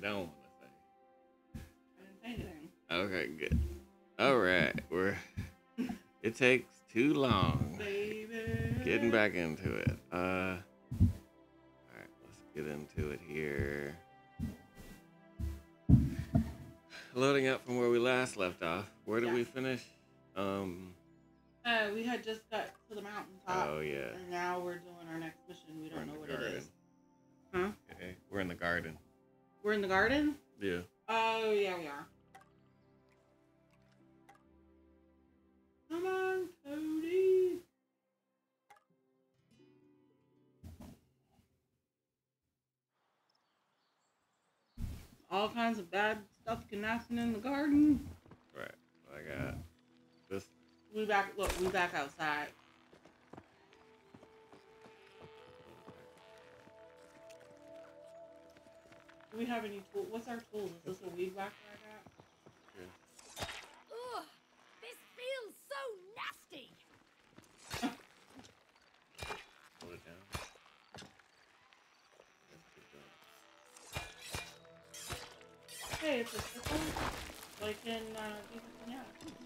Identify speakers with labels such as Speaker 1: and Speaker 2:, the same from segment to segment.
Speaker 1: don't want to say.
Speaker 2: I didn't say anything.
Speaker 1: Okay, good. All right, it takes too long.
Speaker 2: Baby.
Speaker 1: Getting back into it. All right, let's get into it here. Loading up from where we last left off. Where did we finish?
Speaker 2: We had just got to the mountaintop.
Speaker 1: Oh yeah.
Speaker 2: And now we're doing our next mission. We don't know what it is. Huh?
Speaker 1: Okay, we're in the garden.
Speaker 2: We're in the garden?
Speaker 1: Yeah.
Speaker 2: Oh yeah, we are. Come on, Cody. All kinds of bad stuff can happen in the garden.
Speaker 1: Right. I got this.
Speaker 2: We back. Look, we back outside. Do we have any tools? What's our tools? Is this a weed whacker I got?
Speaker 1: Yeah.
Speaker 3: Ugh, this feels so nasty.
Speaker 1: Hold it down.
Speaker 2: Hey, it's a sickle. Like in yeah.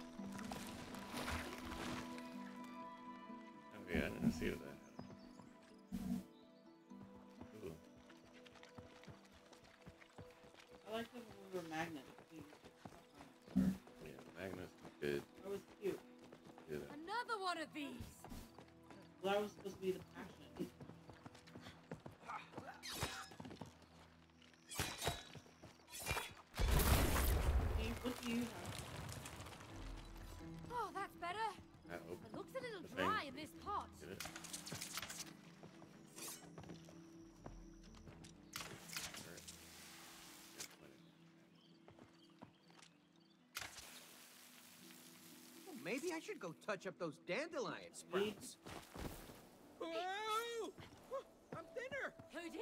Speaker 1: Oh yeah, I didn't see that. Ooh.
Speaker 2: I like them when we were magnets.
Speaker 1: Yeah, Magnus is good.
Speaker 2: That was cute.
Speaker 1: Good.
Speaker 3: Another one of these.
Speaker 2: Well, that was supposed to be the passion. What do you have?
Speaker 3: Oh, that's better.
Speaker 1: That
Speaker 3: It looks a little
Speaker 1: the
Speaker 3: dry
Speaker 1: thing.
Speaker 3: in this pot.
Speaker 1: Get it?
Speaker 4: Well, maybe I should go touch up those dandelion sprouts. Whoa! I'm thinner!
Speaker 3: Cody?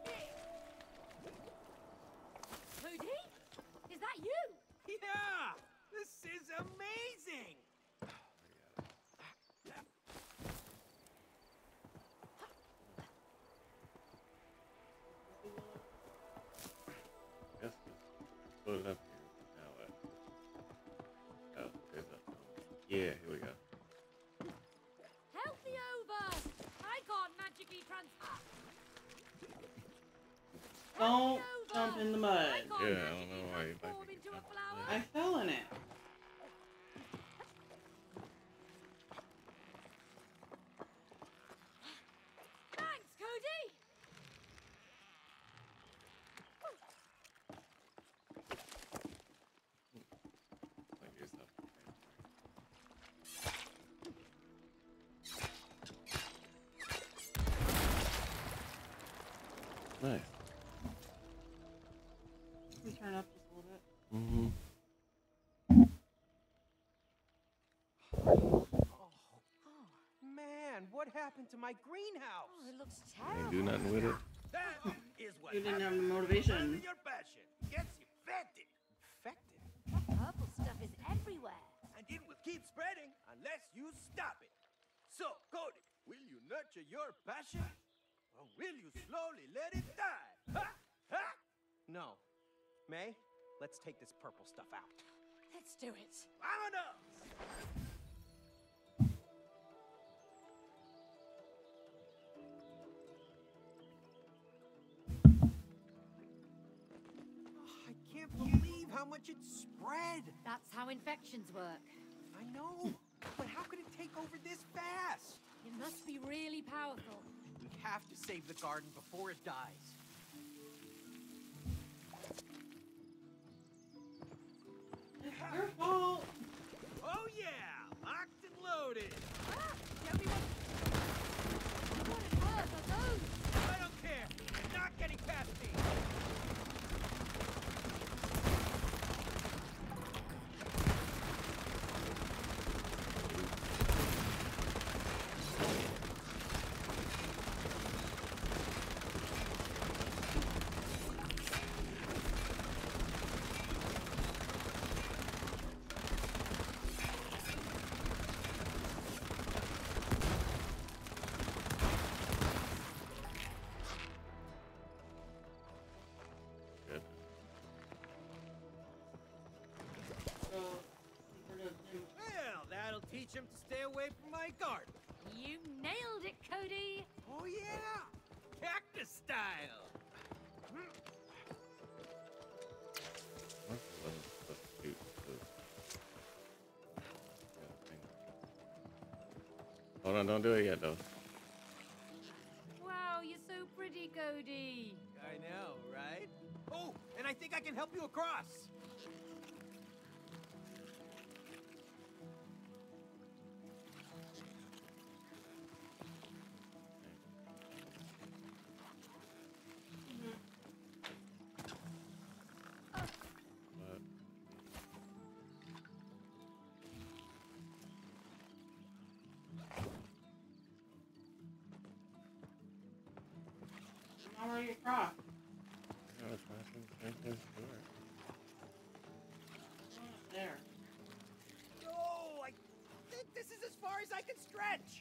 Speaker 3: Cody? Is that you?
Speaker 4: Yeah! This is amazing!
Speaker 1: Yes. Load it up here. Now what? Oh, there's that. Yeah, here we go.
Speaker 3: Help me over! I can't magically transfer.
Speaker 2: Don't jump in the mud.
Speaker 3: I can't
Speaker 1: Yeah, I don't
Speaker 3: magically
Speaker 1: know why you'd like
Speaker 3: transform
Speaker 1: to
Speaker 3: into
Speaker 1: get
Speaker 3: a
Speaker 1: jumped in
Speaker 3: flower.
Speaker 2: I fell in it.
Speaker 3: Thanks, Cody!
Speaker 1: Like yourself. Nice.
Speaker 2: We turn up just a little bit.
Speaker 1: Mm-hmm.
Speaker 4: Man, what happened to my greenhouse?
Speaker 3: Oh, it looks
Speaker 1: Ain't
Speaker 3: terrible.
Speaker 1: do nothing with it.
Speaker 5: That is what
Speaker 2: You didn't have
Speaker 5: happens
Speaker 2: the
Speaker 5: when
Speaker 2: motivation.
Speaker 5: finding your passion gets you infected,
Speaker 4: Infected?
Speaker 3: That purple stuff is everywhere.
Speaker 5: and it will keep spreading unless you stop it. So, Cody, will you nurture your passion, or will you slowly let it die? Ha! Ha!
Speaker 4: No. May, let's take this purple stuff out.
Speaker 3: Let's do it.
Speaker 5: Vámonos!
Speaker 4: I can't believe how much it spread.
Speaker 3: That's how infections work.
Speaker 4: I know, but how could it take over this fast?
Speaker 3: It must be really powerful.
Speaker 4: We have to save the garden before it dies.
Speaker 2: It's your fault.
Speaker 5: Oh yeah! Locked and loaded!
Speaker 3: Ah, tell me what on earth are those?
Speaker 5: I don't care! You're not getting past me!
Speaker 4: him to stay away from my garden.
Speaker 3: You nailed it, Cody.
Speaker 4: Oh yeah, cactus style.
Speaker 1: What's the one supposed to shoot? Hold on, don't do it yet, though.
Speaker 3: Wow, you're so pretty, Cody.
Speaker 4: I know, right? Oh, and I think I can help you across.
Speaker 1: What?
Speaker 2: I'm already across.
Speaker 1: I was trying to think this door.
Speaker 2: There.
Speaker 4: No, I think this is as far as I can stretch.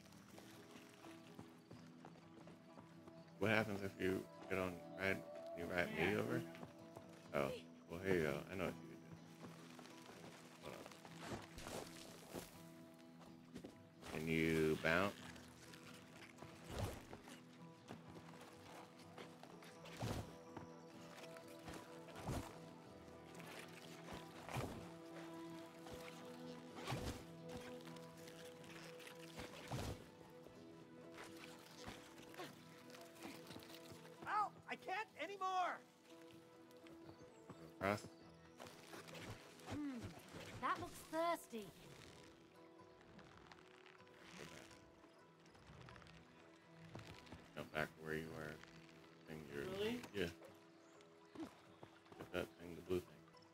Speaker 1: What happens if you get on ride? You ride me over? Oh, well here you go. I know what you can do. Hold on. Can you bounce?
Speaker 4: Ow, I can't anymore.
Speaker 1: Across?
Speaker 3: That looks thirsty.
Speaker 1: Go back. Jump back to where you were. Thing you're,
Speaker 2: Really?
Speaker 1: Yeah. Get that thing, the blue thing.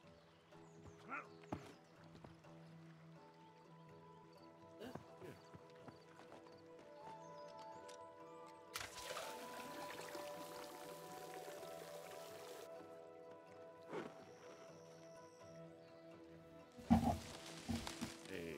Speaker 2: This?
Speaker 1: Yeah. Hey.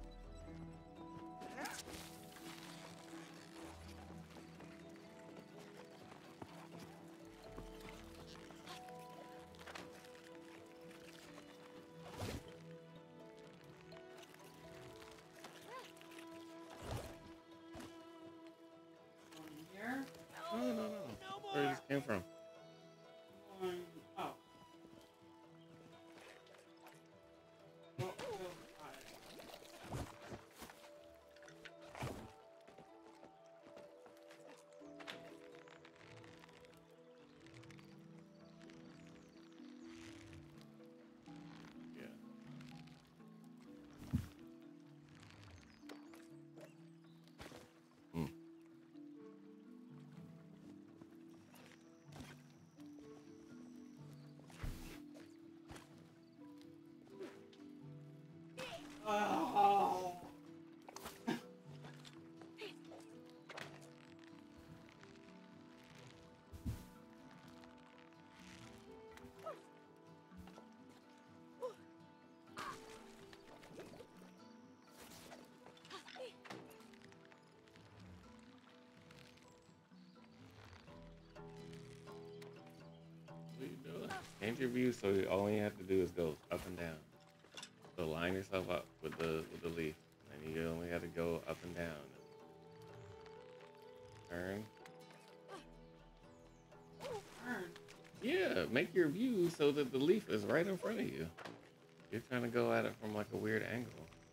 Speaker 2: One in here.
Speaker 1: No, no, no.
Speaker 4: No
Speaker 1: Where you
Speaker 4: more.
Speaker 1: just came from?
Speaker 2: One. Oh. Go inside.
Speaker 1: Yeah. Hmm.
Speaker 2: Oh.
Speaker 1: What are you doing? Change your view so all you have to do is go up and down. So line yourself up with the leaf. And you only have to go up and down. Turn.
Speaker 2: Turn.
Speaker 1: Yeah, make your view so that the leaf is right in front of you. You're trying to go at it from like a weird angle.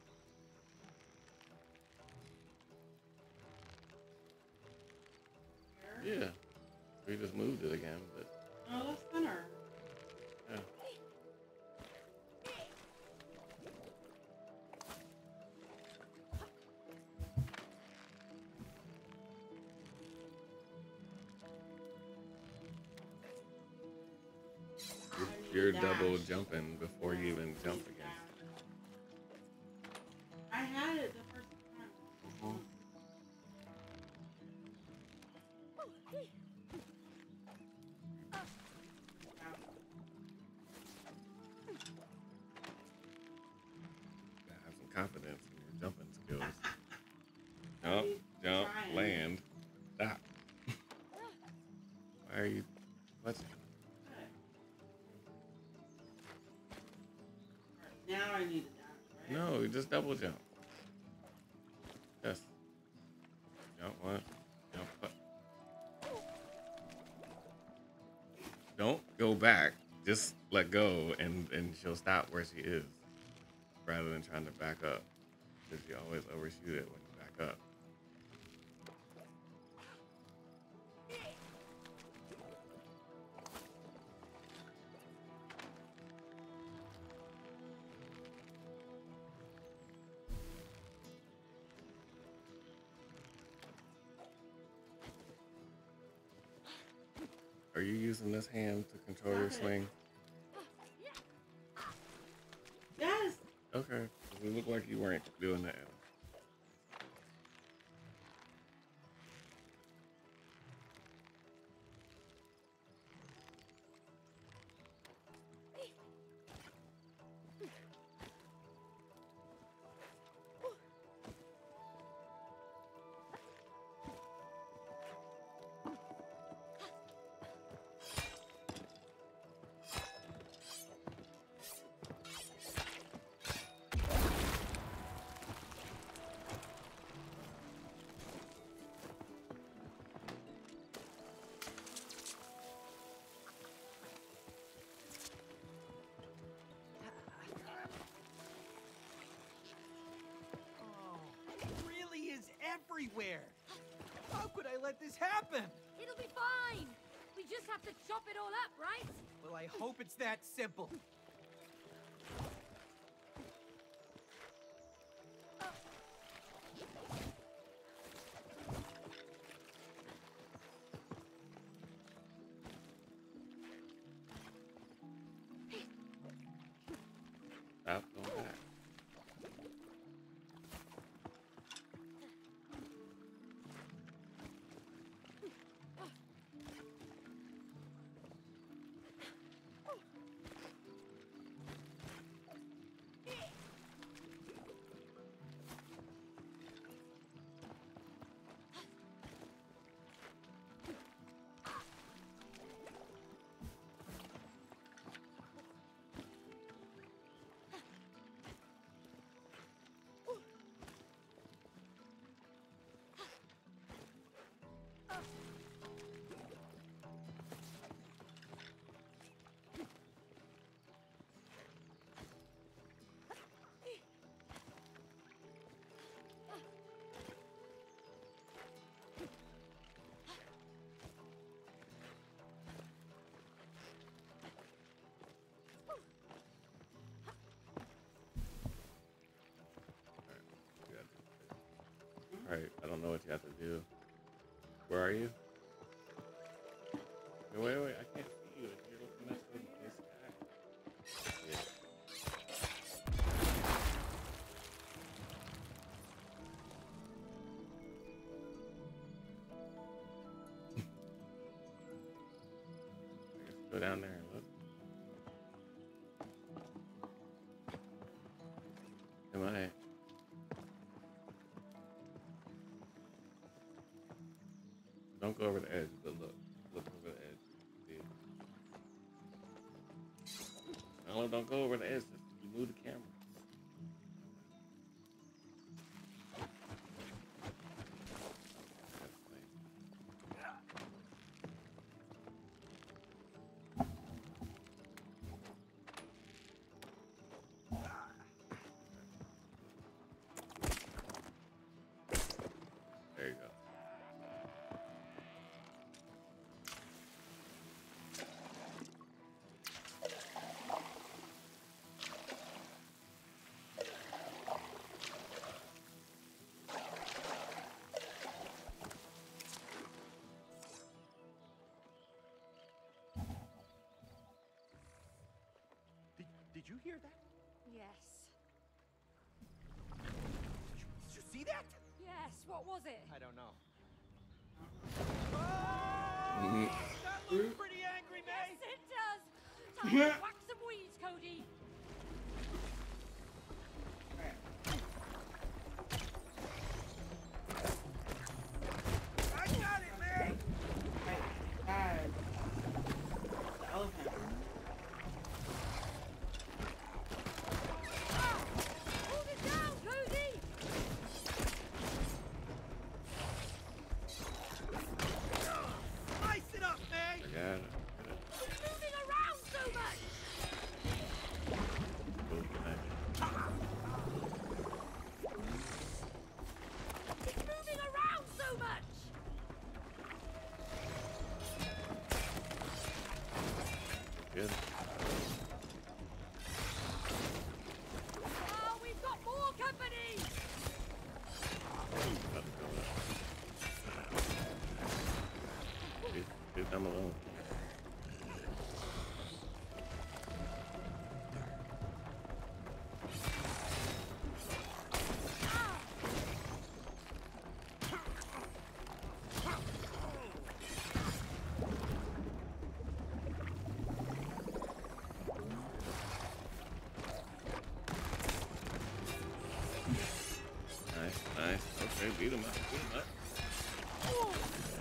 Speaker 2: Here.
Speaker 1: Yeah. We just moved it again, but
Speaker 2: No, that's thinner.
Speaker 1: yeah. You're double jumping before you even jump again.
Speaker 2: I had it the first time.
Speaker 1: Gotta have some confidence in your jumping skills. Jump, jump,
Speaker 2: Trying.
Speaker 1: land, stop. Why are you clutching?
Speaker 2: Now I need to dash, right?
Speaker 1: No, you just double jump. don't go back. Just let go, and she'll stop where she is, rather than trying to back up. Because you always overshoot it when you back up. Are you using this hand to control your swing?
Speaker 2: Yes.
Speaker 1: Okay. It looked like you weren't doing that.
Speaker 4: It really is everywhere. How could I let this happen?
Speaker 3: It'll be fine. We just have to chop it all up, right?
Speaker 4: Well, I hope it's that simple.
Speaker 1: Stop going back. Alright, I don't know what you have to do. Where are you? Wait, I can't see you. You're looking at the sky. Yeah. I guess go down there and look. Am I? Don't go over the edge, but look over the edge. See? No, don't go over the edge. You move the camera. There you go.
Speaker 4: Did you hear that?
Speaker 3: Yes.
Speaker 4: Did you see that?
Speaker 3: Yes, what was it?
Speaker 4: I don't know.
Speaker 1: Mhm.
Speaker 4: That looks pretty angry,
Speaker 3: Yes,
Speaker 4: May.
Speaker 3: it does. Time to whack some weeds, Cody.
Speaker 5: I got it, man.
Speaker 2: God. The elephant.
Speaker 3: Hold it down, Cody.
Speaker 5: Slice it up, May.
Speaker 1: I got it. good.
Speaker 3: Now we've got more company!
Speaker 1: About to go up. Leave them alone. Nice. Okay, beat him up. Oh.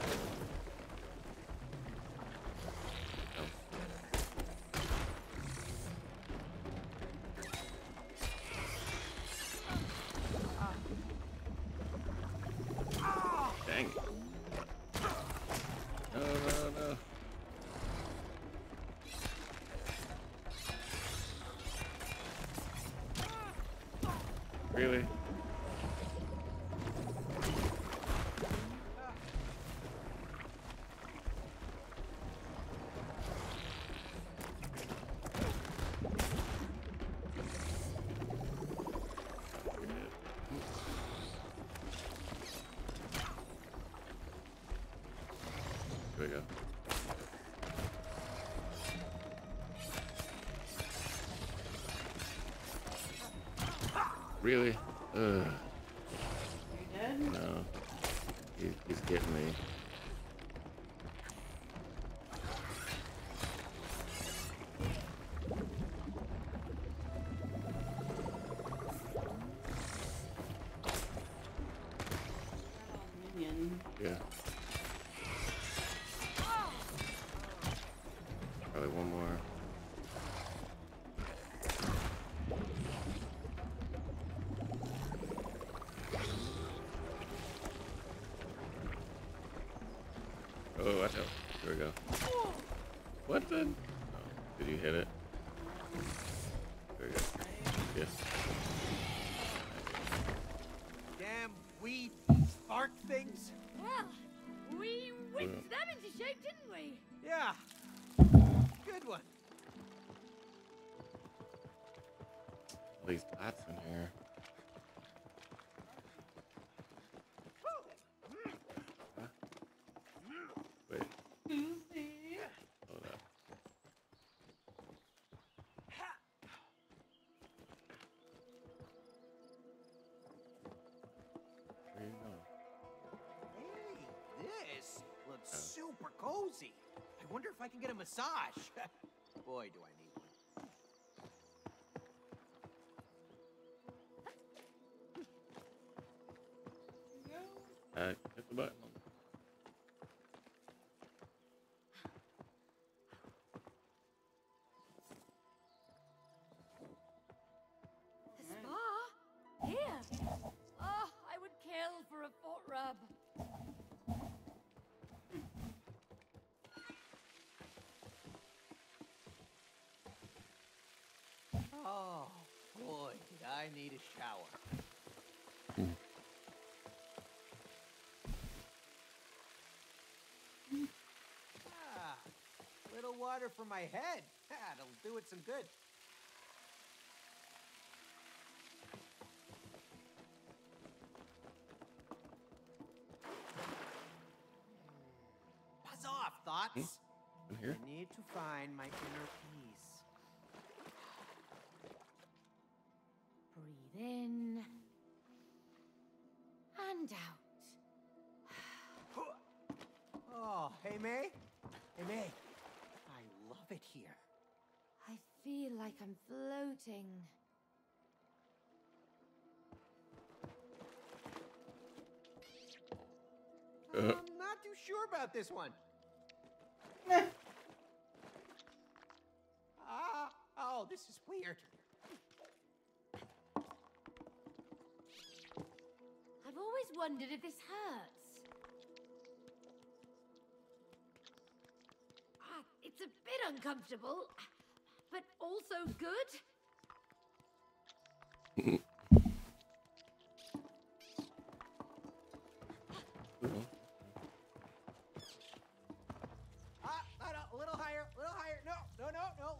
Speaker 1: Dang it. No. Really? Here we go. Really? Ugh.
Speaker 2: You dead?
Speaker 1: No. He's getting me.
Speaker 2: Minion.
Speaker 1: Yeah. Probably one more. Oh, watch out. Here we go. What the? Oh, did you hit it? There we go. Yeah.
Speaker 5: Damn weed spark things.
Speaker 3: Well, we whipped them into shape, didn't we?
Speaker 5: Yeah. Good one.
Speaker 1: All these pots in here. Wait,
Speaker 2: Susie.
Speaker 1: hold up. Where you going?
Speaker 5: Hey, this looks super cozy. I wonder if I can get a massage. Boy, do I need one.
Speaker 1: Hit the button.
Speaker 3: The spa? Here. Oh, I would kill for a foot rub.
Speaker 5: Oh, boy, did I need a shower. Ah, little water for my head. That'll do it some good. Buzz off, thoughts.
Speaker 1: In here?
Speaker 5: I need to find my inner peace.
Speaker 3: Breathe in. And out.
Speaker 5: Oh, hey, May. Hey, May. I love it here.
Speaker 3: I feel like I'm floating.
Speaker 5: I'm not too sure about this one. Oh, this is weird.
Speaker 3: I've always wondered if this hurts. It's a bit uncomfortable, but also good.
Speaker 5: No, a little higher, a little higher. No,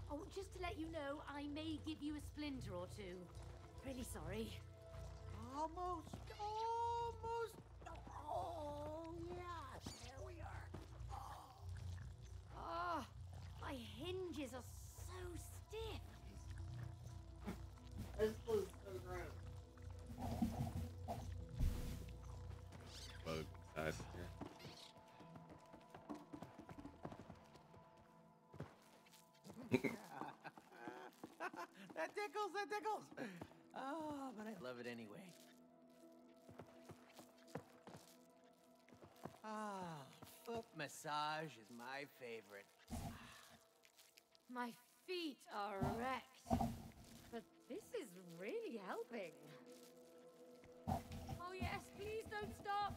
Speaker 3: Oh, just to let you know, I may give you a splinter or two. Really sorry.
Speaker 4: Almost. Oh, yes. There we are.
Speaker 3: Oh, my hinges are so stiff.
Speaker 2: This was so gross.
Speaker 1: Bug size here.
Speaker 4: That tickles, that tickles. Oh, but I love it anyway. Ah, foot massage is my favorite.
Speaker 3: My feet are wrecked. But this is really helping. Oh yes, please don't stop.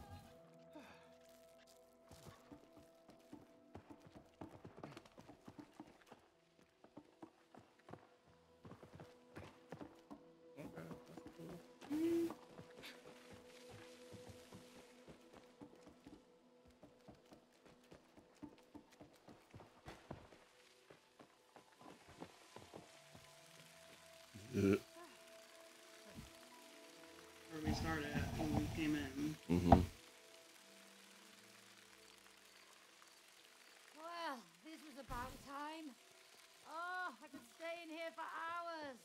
Speaker 1: Okay, that's cool.
Speaker 2: Where we started at when we came in.
Speaker 3: Well, this was about time. Oh, I could stay in here for hours.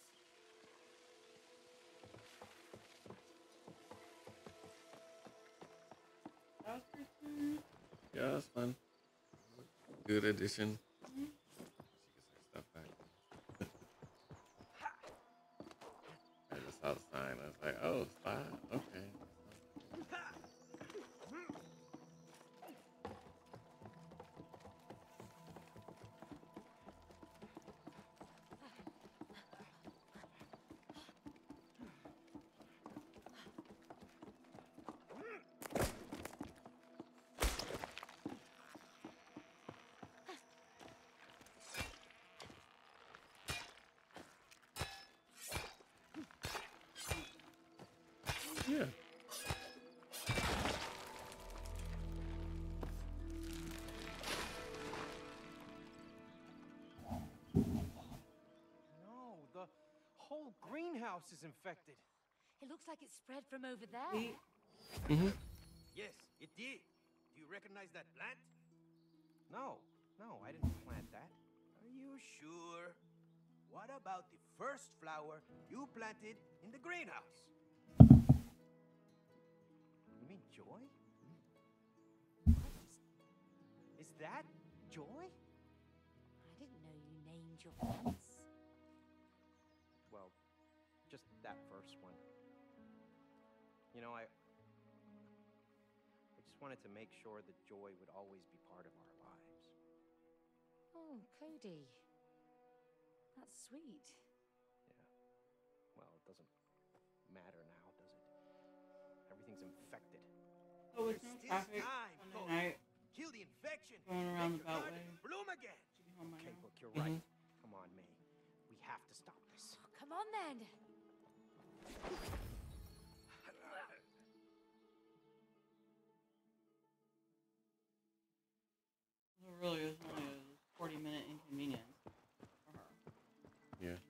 Speaker 2: That was pretty cool.
Speaker 1: Yeah, that's fun. Good addition. She gets her stuff back. I just saw the sign. I was like, oh, spa. Okay. Yeah.
Speaker 5: No, the whole greenhouse is infected.
Speaker 3: It looks like it spread from over there.
Speaker 2: We,
Speaker 5: Yes, it did. Do you recognize that plant? No, I didn't plant that. Are you sure? What about the first flower you planted in the greenhouse? You mean Joy? Is that Joy?
Speaker 3: I didn't know you named your plants.
Speaker 5: Well, just that first one. You know, I just wanted to make sure that Joy would always be part of our lives.
Speaker 3: Oh, Cody. That's sweet.
Speaker 5: Yeah. Well, it doesn't matter now, does it? Everything's infected.
Speaker 2: so it's
Speaker 5: There's
Speaker 2: no
Speaker 5: still
Speaker 2: traffic
Speaker 5: time,
Speaker 2: Sunday
Speaker 5: Cody.
Speaker 2: night.
Speaker 5: Kill the infection.
Speaker 2: Going
Speaker 5: Make
Speaker 2: around
Speaker 5: your
Speaker 2: the beltway.
Speaker 5: garden bloom again.
Speaker 2: Should be home by
Speaker 5: Okay,
Speaker 2: now.
Speaker 5: look, you're right. Come on, May. We have to stop this.
Speaker 3: Oh, come on then.
Speaker 2: So really, it was only a 40-minute inconvenience for her.
Speaker 1: Yeah.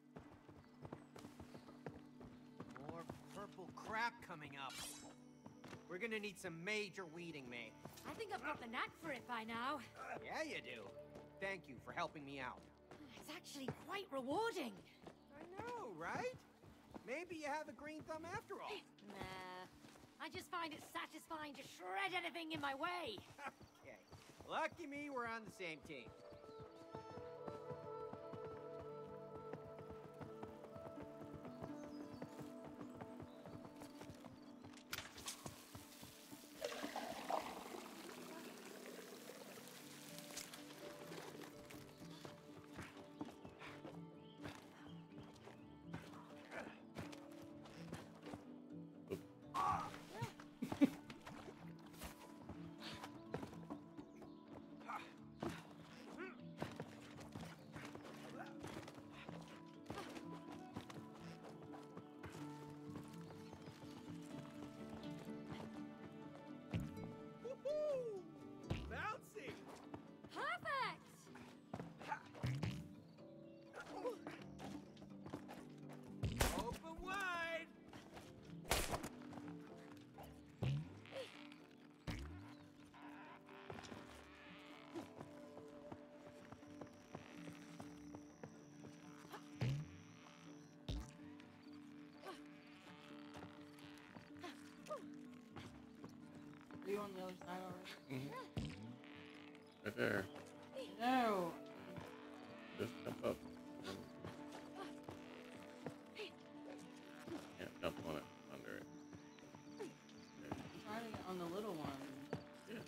Speaker 4: More purple crap coming up. We're gonna need some major weeding, May.
Speaker 3: I think I've got the knack for it by now.
Speaker 4: Yeah, you do. Thank you for helping me out.
Speaker 3: It's actually quite rewarding.
Speaker 4: I know, right? Maybe you have a green thumb after all.
Speaker 3: Nah. I just find it satisfying to shred anything in my way.
Speaker 4: Okay. Lucky me, we're on the same team.
Speaker 2: Are you on the other side already?
Speaker 1: Right there.
Speaker 2: No.
Speaker 1: Just jump up. Can't jump on it. Under it. There.
Speaker 2: I'm trying to get on the little one.
Speaker 1: Yeah.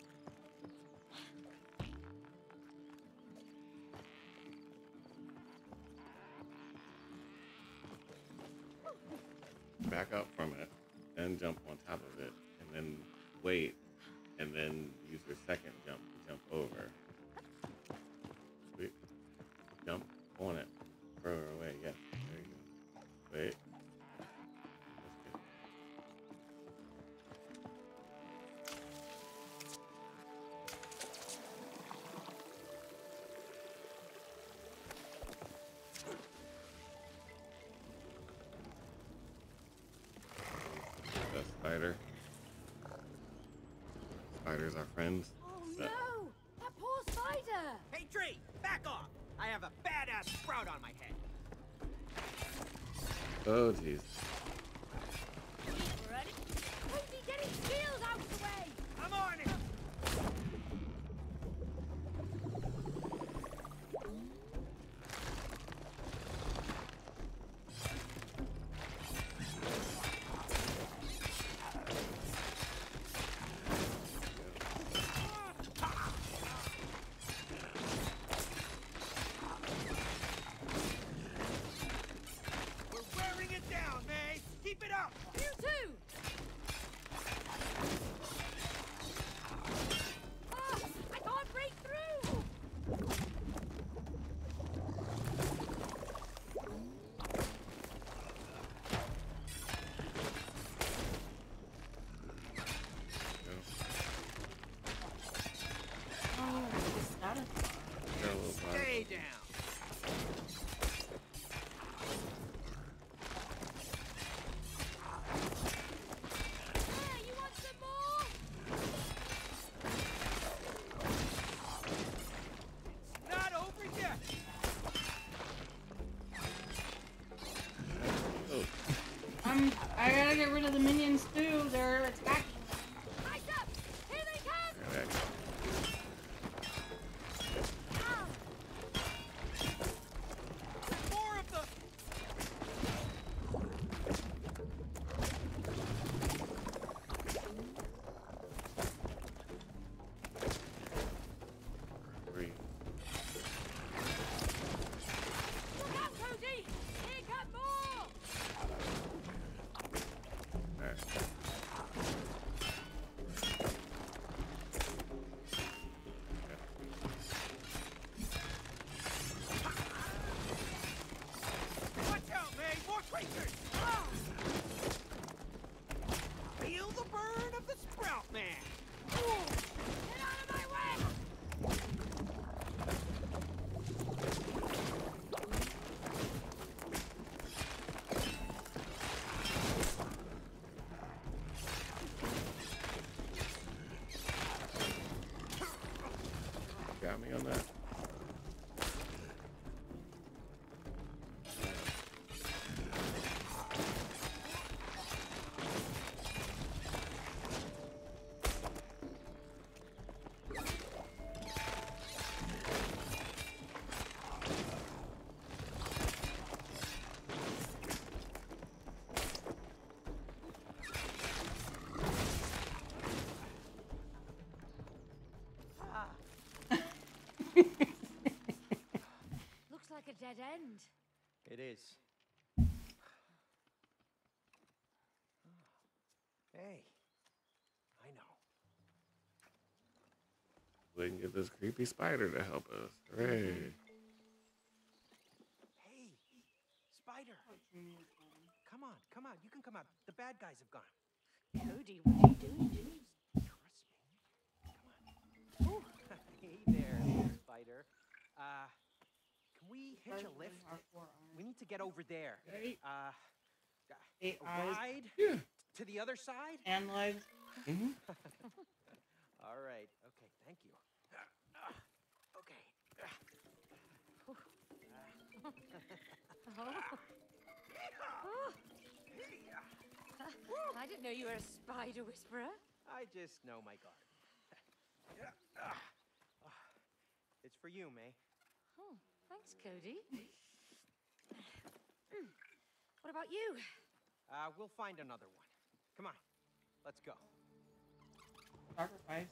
Speaker 1: Back up from it, then jump on top of it, and then wait, and then use your second jump to jump over. Sweet. Jump on it. Throw her away. Yes. There you go. Wait. That's good. That spider. Spiders are friends.
Speaker 3: Oh
Speaker 1: That-
Speaker 3: no! That poor spider!
Speaker 5: Hey, Tree, back off! I have a badass sprout on my head.
Speaker 1: Oh, jeez.
Speaker 3: Ready? Cody, get his shield out of the way!
Speaker 5: I'm on it! We're wearing it down, May! Keep it up!
Speaker 3: You too! Ah, I can't break through!
Speaker 2: Oh, the status bar.
Speaker 1: Got a little bar.
Speaker 5: Stay down!
Speaker 3: Hey, you want some more?
Speaker 5: Not over yet!
Speaker 1: Oh,
Speaker 2: I gotta get rid of the minions too. They're attacking.
Speaker 3: Eyes up! Here they come!
Speaker 1: alright.
Speaker 3: Ah,
Speaker 5: More of the...
Speaker 1: Three.
Speaker 3: look out, Cody! Here come more!
Speaker 1: Alright.
Speaker 5: Watch out, May! More creatures! Ah! Feel the burn of the Sprout Man!
Speaker 3: Get out of my way!
Speaker 1: Got me on that.
Speaker 3: Looks like a dead end.
Speaker 5: It is. Hey, I know.
Speaker 1: We can get this creepy spider to help us. Hooray.
Speaker 5: Hey, Spider. Come on, come on. You can come out. The bad guys have gone.
Speaker 3: Cody, what are you doing?
Speaker 5: Trust me. Come on. Ooh. Hey there, little Spider. Can we hitch a lift? We need to get over there.
Speaker 2: Eight.
Speaker 5: A
Speaker 2: Eyes.
Speaker 5: ride
Speaker 1: Yeah.
Speaker 5: to the other side?
Speaker 2: And legs.
Speaker 1: Mm-hmm.
Speaker 5: All right. Okay. Thank you. Okay.
Speaker 3: I didn't know you were a spider whisperer.
Speaker 5: I just know my garden. It's for you, May.
Speaker 3: Oh, thanks, Cody. What about you?
Speaker 5: We'll find another one. Come on, let's go.
Speaker 2: Sacrifice.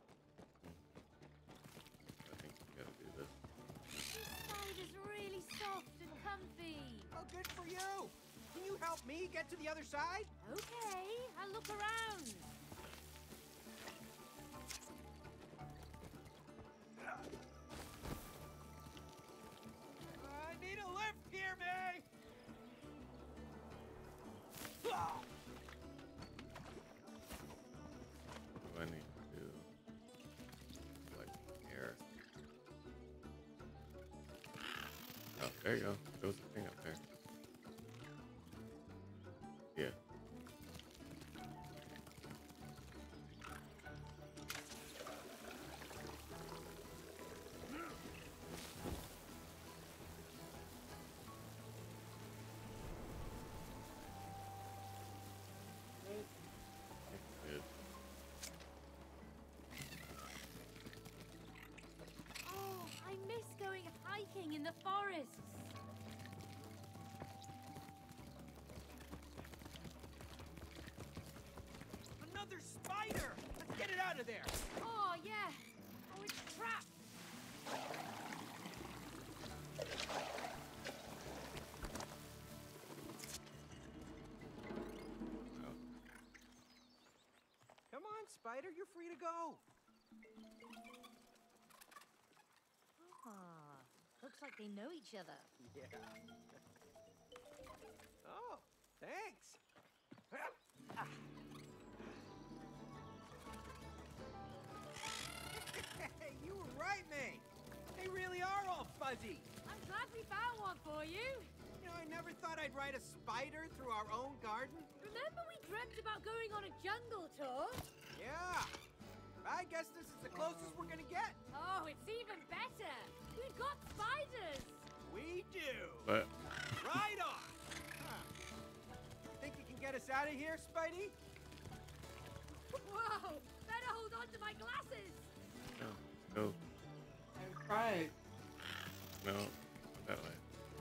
Speaker 1: I think you gotta do this.
Speaker 3: This side is really soft and comfy.
Speaker 5: Oh, good for you. Can you help me get to the other side?
Speaker 3: Okay, I'll look around.
Speaker 5: I need a lift here, May.
Speaker 1: What do I need to do? Like air. Oh, there you go. There was a thing up there. Yeah. Good.
Speaker 3: Oh, I miss going hiking in the forests.
Speaker 5: Another spider! Let's get it out of there!
Speaker 3: Oh, yeah. Oh, it's trapped.
Speaker 1: Oh,
Speaker 5: Come on, spider, you're free to go.
Speaker 3: Ah, looks like they know each other.
Speaker 5: Yeah. Oh, thanks. Hey, you were right, May. They really are all fuzzy.
Speaker 3: I'm glad we found one for you.
Speaker 5: You know, I never thought I'd ride a spider through our own garden.
Speaker 3: Remember we dreamt about going on a jungle tour?
Speaker 5: Yeah. I guess this is the closest we're gonna get.
Speaker 3: Oh, it's even better. We've got spiders.
Speaker 5: We do.
Speaker 1: but
Speaker 5: Right on. Huh. Think you can get us out of here, Spidey?
Speaker 3: Whoa, better hold on to my glasses.
Speaker 1: no, go.
Speaker 2: I tried.
Speaker 1: No, not that way.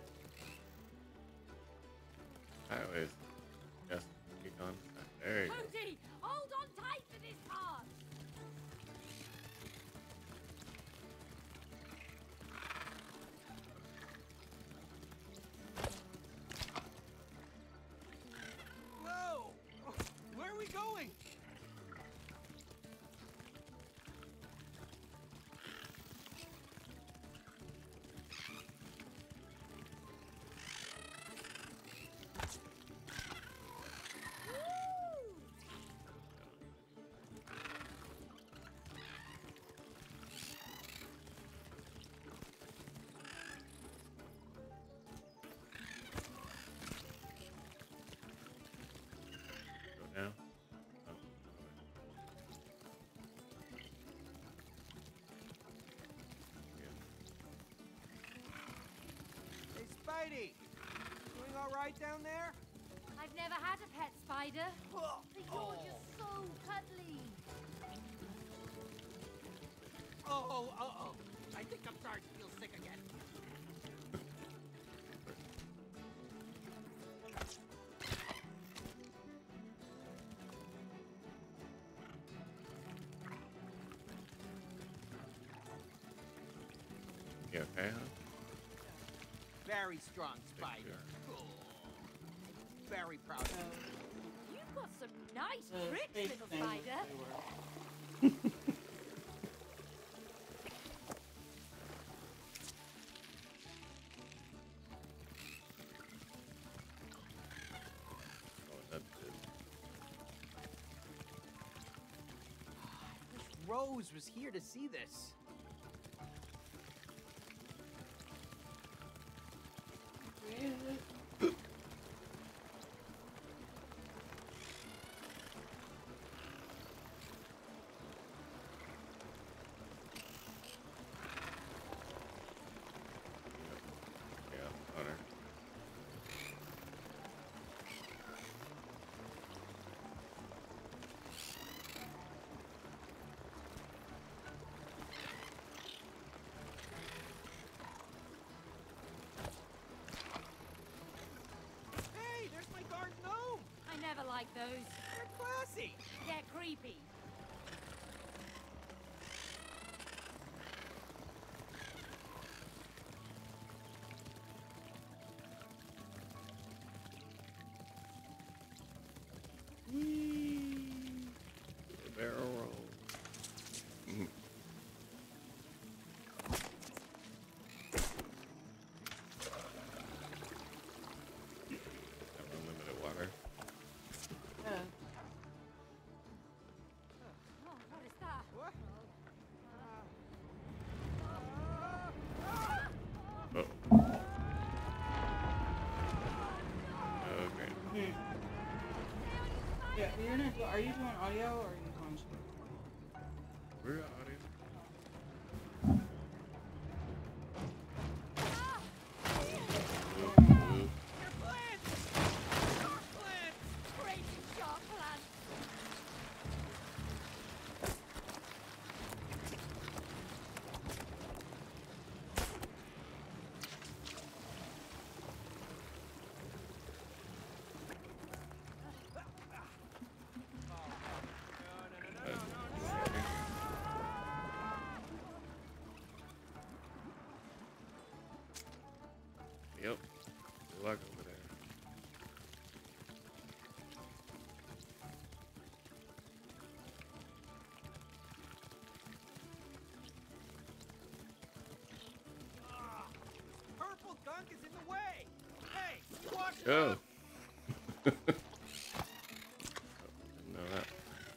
Speaker 1: Sideways. Yes, keep going. There you go.
Speaker 3: Cody, hold on tight to this part.
Speaker 5: Whoa! Where are we going?
Speaker 1: Go down. Oh,
Speaker 5: Hey, Spidey! Doing all right down there?
Speaker 3: I've never had a pet spider,
Speaker 5: Oh.
Speaker 3: but you're just so cuddly.
Speaker 5: Oh. I think I'm starting to feel sick again.
Speaker 1: You okay, huh?
Speaker 5: Very strong spider. Oh. Very proud of you.
Speaker 3: You've got some nice
Speaker 2: The
Speaker 3: tricks,
Speaker 2: space
Speaker 3: little
Speaker 2: thing
Speaker 3: spider.
Speaker 2: they were.
Speaker 1: Oh, that's good.
Speaker 5: I wish Rose was here to see this.
Speaker 1: Yeah, Hunter.
Speaker 3: creepy.
Speaker 1: Barrel roll. Mm. Have unlimited water.
Speaker 2: Yeah.
Speaker 3: Oh, what is that?
Speaker 5: What?
Speaker 1: Oh. Okay.
Speaker 2: Hmm. Yeah, you're gonna do, are you doing audio or are you doing shit?
Speaker 1: We're audio. Ooh.
Speaker 5: Your plants! Your plants!
Speaker 3: Crazy shark plant.
Speaker 1: Yep. Good luck over there.
Speaker 5: Purple gunk is in the way! Hey, watch it
Speaker 1: Oh.
Speaker 5: up!
Speaker 1: Didn't know that.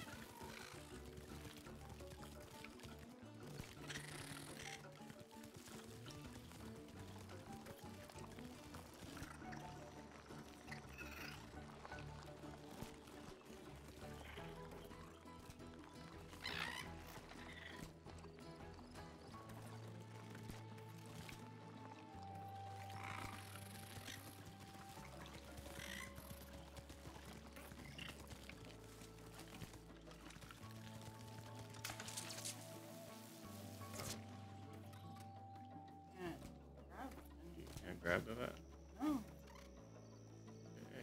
Speaker 2: Can't grab it.
Speaker 1: You can't grab to that.
Speaker 2: No.
Speaker 1: Okay.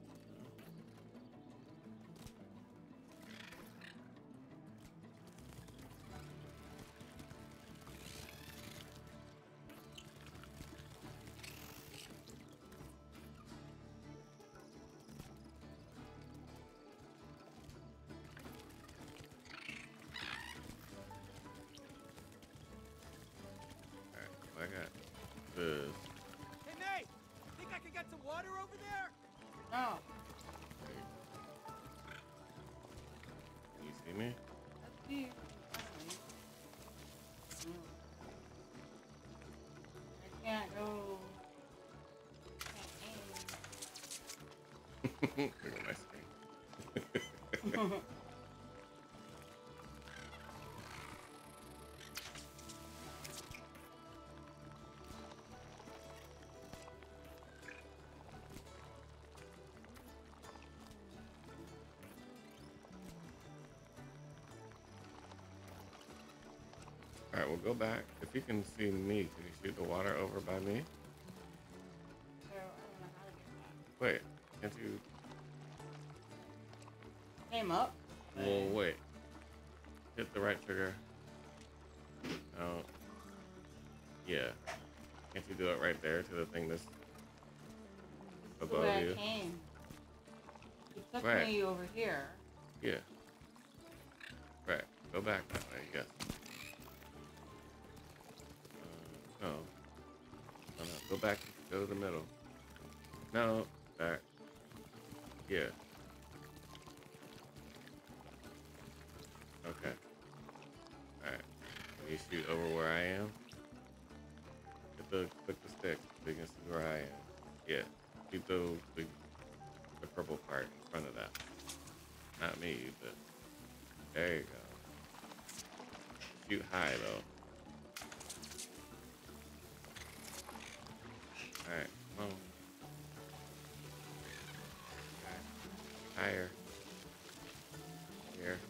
Speaker 1: Alright, so I got this.
Speaker 5: Hey, Nate! Think I could get some water over there?
Speaker 2: No.
Speaker 1: You see me?
Speaker 2: That's me. I can't go.
Speaker 1: Look at my screen.
Speaker 2: Can't aim.
Speaker 1: Alright, we'll go back. If you can see me, can you shoot the water over by me?
Speaker 2: So I don't know how to get
Speaker 1: Wait, can't you?
Speaker 2: that. Came up.
Speaker 1: Well, wait. Hit the right trigger. No. Yeah. Can't you do it right there to the thing that's
Speaker 2: This is the
Speaker 1: above
Speaker 2: way
Speaker 1: you?
Speaker 2: I came. You took
Speaker 1: Right.
Speaker 2: me over here.
Speaker 1: Yeah. Right. Go back that way, yes. No. No, no. Go back. Go to the middle. No. Back. Yeah. Okay. Alright. You shoot over where I am. Click the stick so you can see where I am. Yeah. Shoot the purple part in front of that. Not me, but there you go. Shoot high though. Alright, come on. Alright. Higher. Here.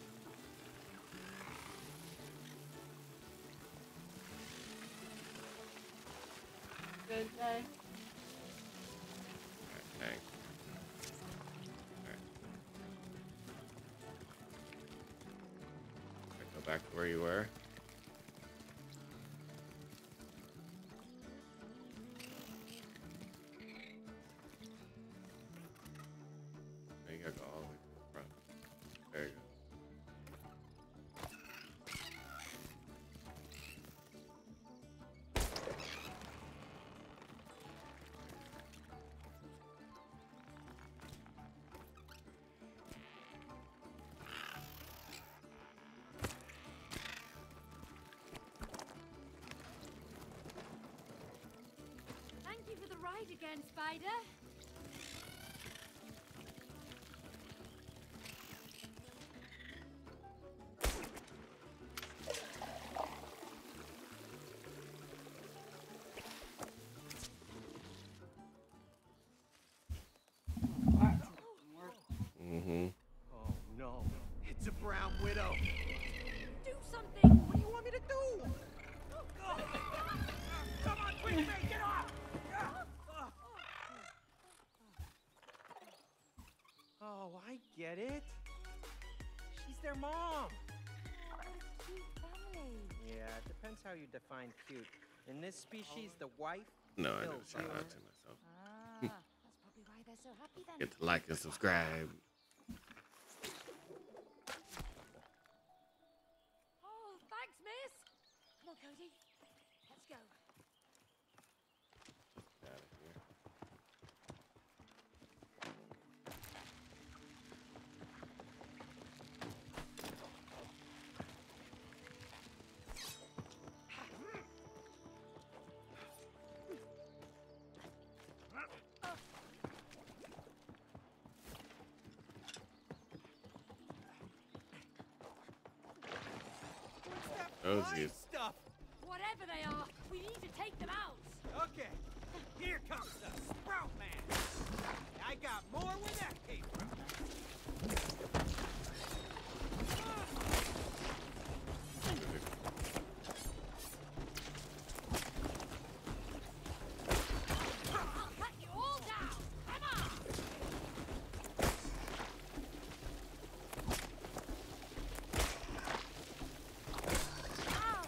Speaker 2: Good guy.
Speaker 1: Alright, thanks. Alright. back to where you were. Now you gotta go all the way to the front. There you go.
Speaker 3: Thank you for the ride again, Spider.
Speaker 2: That doesn't work.
Speaker 1: Mm-hmm.
Speaker 5: Oh no, it's a brown widow.
Speaker 3: Do something!
Speaker 5: What do you want me to do? Oh. Come on, quick, man, get off! Oh, I get it. She's their mom.
Speaker 3: Cute family.
Speaker 5: Yeah, it depends how you define cute. In this species, the wife
Speaker 1: No, I never
Speaker 5: kills
Speaker 1: said
Speaker 5: her.
Speaker 1: that to myself.
Speaker 3: Ah, that's probably why they're so happy then.
Speaker 1: Get to like and subscribe.
Speaker 3: Oh, thanks, miss. Come on, Cody. Let's go.
Speaker 1: Out of here.
Speaker 5: What's that
Speaker 1: Oh,
Speaker 5: flying
Speaker 1: geez.
Speaker 5: stuff?
Speaker 3: Whatever they are, we need to take them out.
Speaker 5: Okay, here comes the Sprout Man. I got more where that came from.
Speaker 3: I'll cut you all down. Come on. Ow.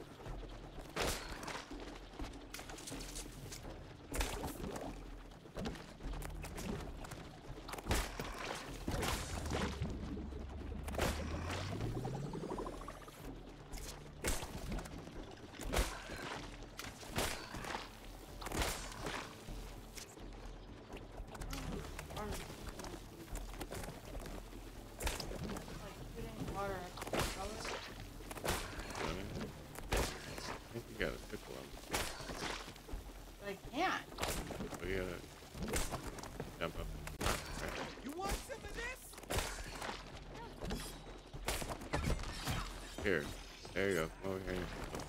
Speaker 2: Like putting water at the color.
Speaker 1: I think you gotta pickle them.
Speaker 2: But I can't.
Speaker 1: So you gotta jump up.
Speaker 5: You want some of this?
Speaker 1: Here. There you go. Come over here.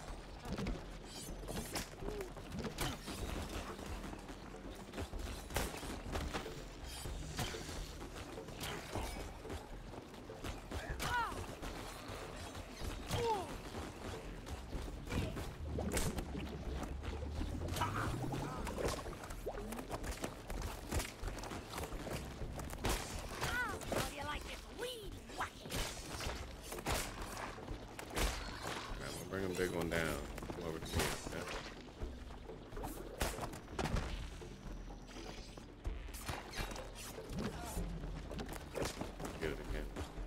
Speaker 3: How do you like this weed whacking?
Speaker 1: Alright, we'll bring a big one down. Come over to me. Yeah. Get it again.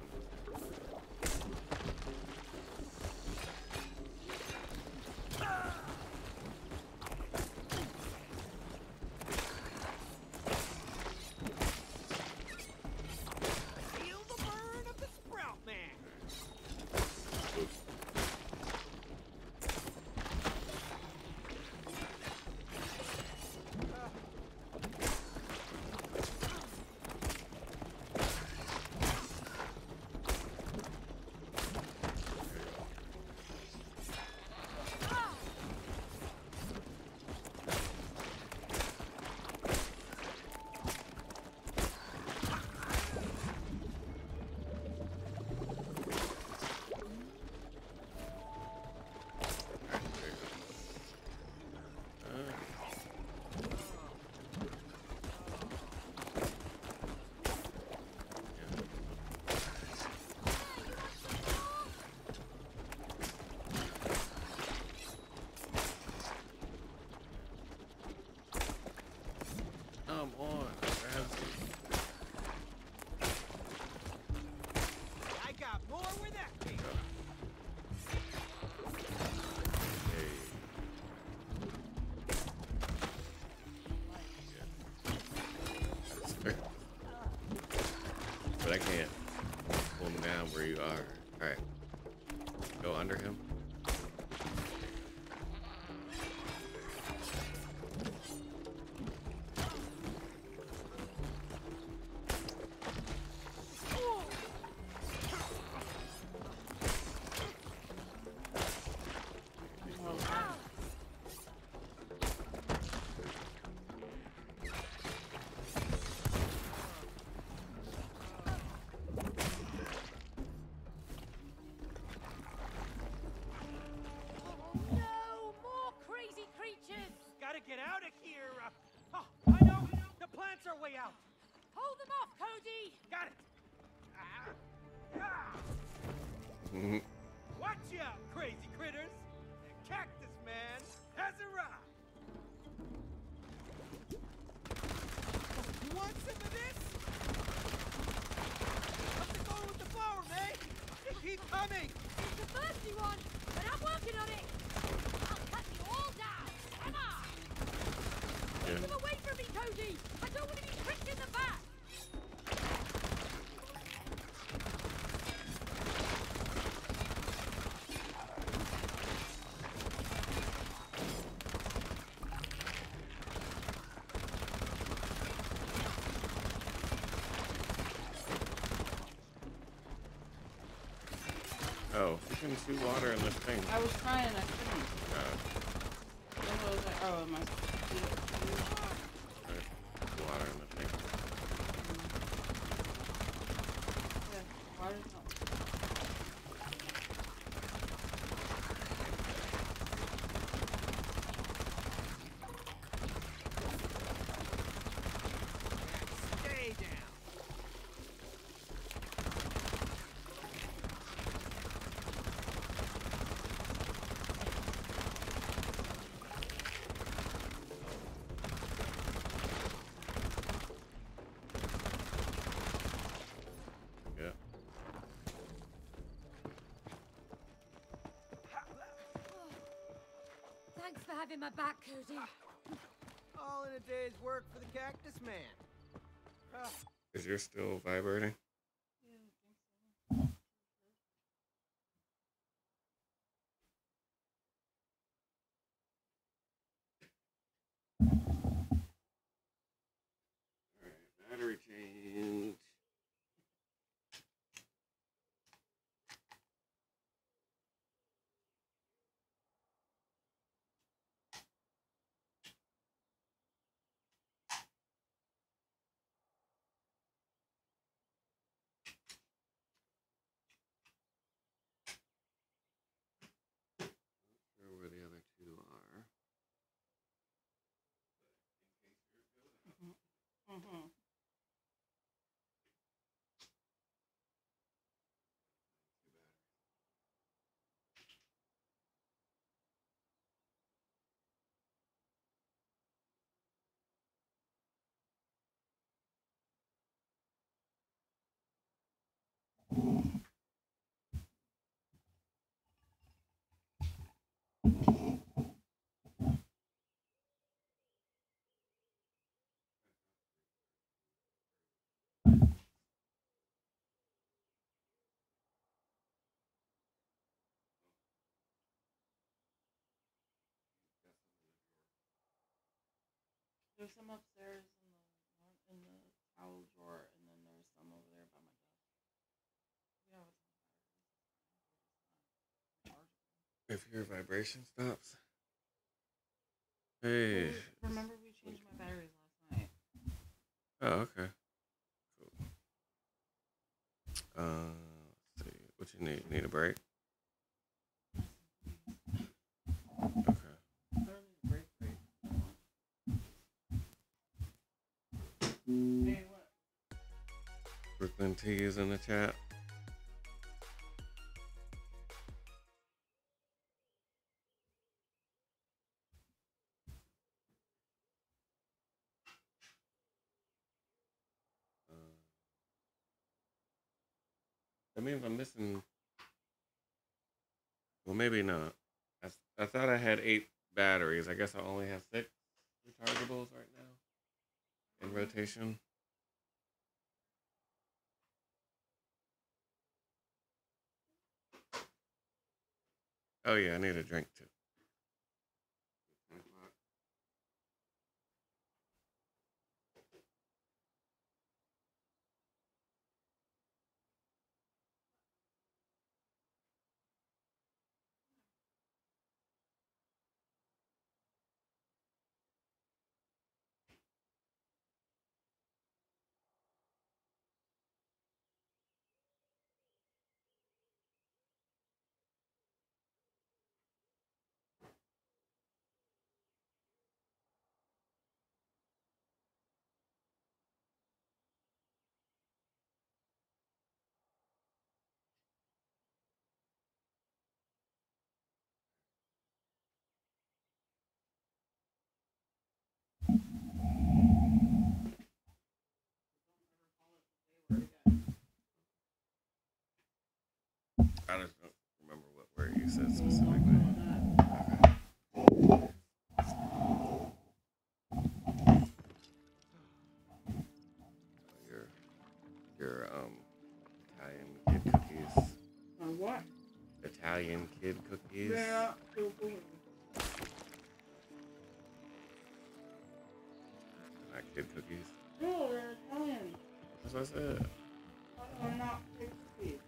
Speaker 5: Feel the burn of the Sprout Man.
Speaker 1: Oops.
Speaker 5: get out of here. Oh, I know. The plants are way out.
Speaker 3: Hold them off, Cody!
Speaker 5: Got it.
Speaker 1: Mhm.
Speaker 5: Watch out, crazy critters. The cactus man has arrived.
Speaker 4: You want some of this? How's it going with the flower, May? They keep coming.
Speaker 3: It's the thirsty one, but I'm working on it! I'll cut you all down! Come on!
Speaker 1: Yeah.
Speaker 3: Keep them away from me, Cody! I don't want to be pricked in the back!
Speaker 1: Oh, you can see water in this thing.
Speaker 2: I was trying, I couldn't.
Speaker 1: Uh,
Speaker 2: Then I was like, oh, am I supposed to do it?
Speaker 1: there's water in the thing.
Speaker 2: Yeah, water's not.
Speaker 4: Stay down.
Speaker 1: Yeah.
Speaker 3: Thanks for having my back, Cody.
Speaker 4: All in a day's work for the cactus man. Ah,
Speaker 1: Is yours still vibrating?
Speaker 2: Yeah, I think so.
Speaker 1: Alright, battery change. Not sure where the other two are.
Speaker 2: Mm-hmm. There's some upstairs in the towel drawer, and then there's some over there by my desk. We have a ton of batteries.
Speaker 1: If your vibration stops. Hey.
Speaker 2: Remember we changed my batteries last night.
Speaker 1: Oh, okay. Cool. Let's see. What you need? Need a break? Okay.
Speaker 2: I don't need a break. Hey, what?
Speaker 1: Brooklyn T is in the chat. That means I'm missing. Well, maybe not. I thought I had 8 batteries. I guess I only have 6 rechargeables right now in rotation. Oh yeah, I need a drink too. I just don't remember what word you said specifically. Your Italian kid cookies.
Speaker 2: What?
Speaker 1: Italian kid cookies.
Speaker 2: Yeah, still booming.
Speaker 1: Not kid cookies.
Speaker 2: No, they're Italian.
Speaker 1: That's what I said.
Speaker 2: They're not big cookies.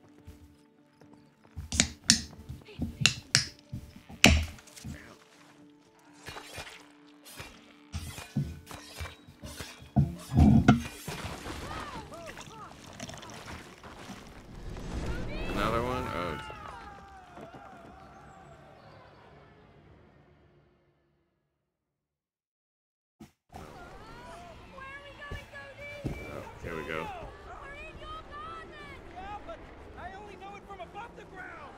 Speaker 1: Another one? Oh. Oh, here we go.
Speaker 4: Yeah, but I only know it from above the ground.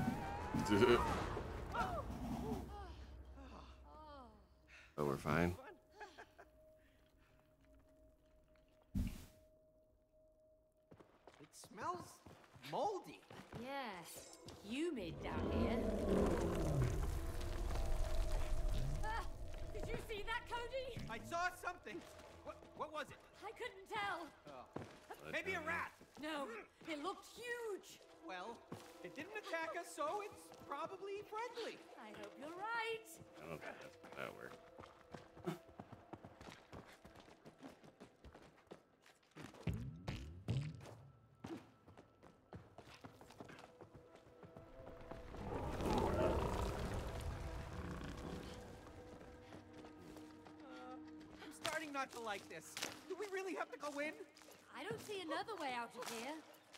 Speaker 1: Oh, we're fine.
Speaker 5: It smells moldy.
Speaker 3: Yes, humid down here. Did you see that, Cody?
Speaker 5: I saw something. What was it?
Speaker 3: I couldn't tell.
Speaker 5: Maybe a rat.
Speaker 3: No, it looked huge.
Speaker 5: Well, it didn't attack us, so it's probably friendly.
Speaker 3: I hope you're right.
Speaker 1: I don't think that's how that works.
Speaker 5: I'm starting not to like this. Do we really have to go in?
Speaker 3: I don't see another way out of here.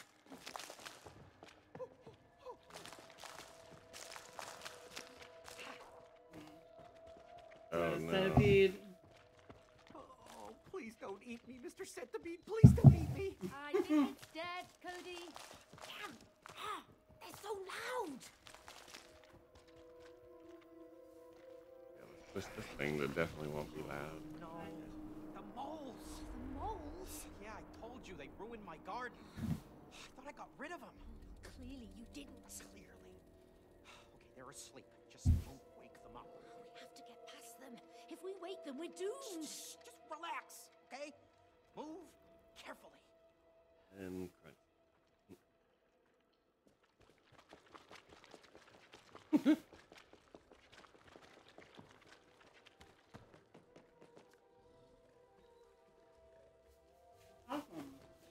Speaker 1: Oh no.
Speaker 2: Centipede.
Speaker 5: Oh, please don't eat me, Mr. Centipede. Please don't eat me.
Speaker 3: I think it's dead, Cody. Damn! They're so loud.
Speaker 1: Yeah, let's push this thing that definitely won't be loud.
Speaker 5: No, the moles.
Speaker 3: The moles?
Speaker 5: Yeah, I told you they ruined my garden. I thought I got rid of them.
Speaker 3: Clearly you didn't.
Speaker 5: Clearly. Okay, they're asleep. Just don't wake them up.
Speaker 3: We have to get past them. If we wake them, we're doomed.
Speaker 5: Just relax, okay? Move carefully.
Speaker 1: And crunch.
Speaker 2: Awesome.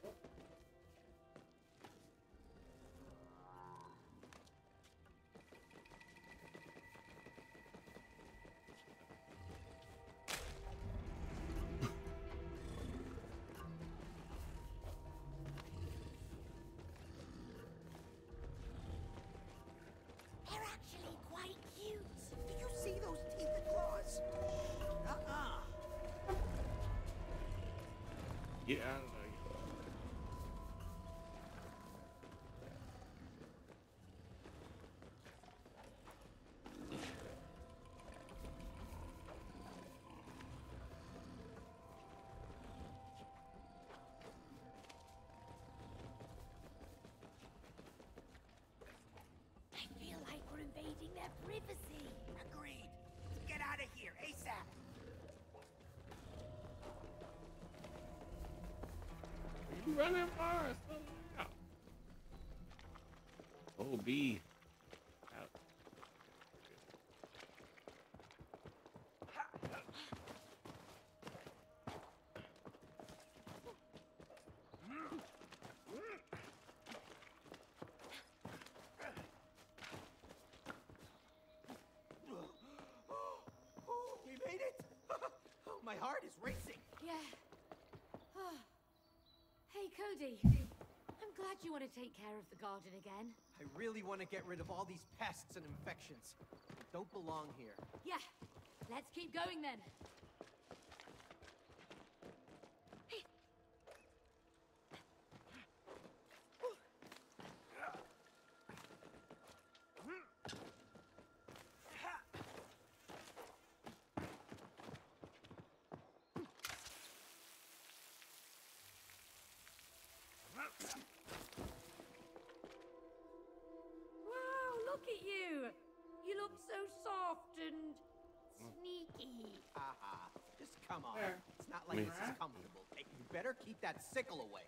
Speaker 3: They're actually quite cute.
Speaker 5: Did you see those teeth and claws?
Speaker 1: Get out of there.
Speaker 3: I feel like we're invading their privacy.
Speaker 5: Agreed. Get out of here, ASAP.
Speaker 1: You running far. Slow down. Oh, B. Out.
Speaker 5: We made it. Oh, my heart is racing.
Speaker 3: Yeah. Hey, Cody. I'm glad you want to take care of the garden again.
Speaker 5: I really want to get rid of all these pests and infections. They don't belong here.
Speaker 3: Yeah. Let's keep going then. at you. You look so soft and sneaky.
Speaker 5: Haha. Just come on.
Speaker 2: Where?
Speaker 5: It's not like
Speaker 1: Me.
Speaker 5: this is comfortable. Hey, you better keep that sickle away.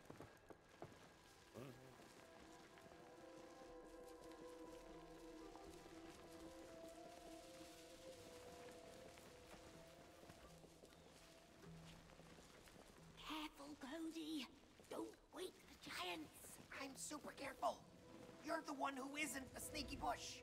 Speaker 3: Careful, Cody. Don't wake the giants.
Speaker 5: I'm super careful. You're the one who isn't a sneaky bush.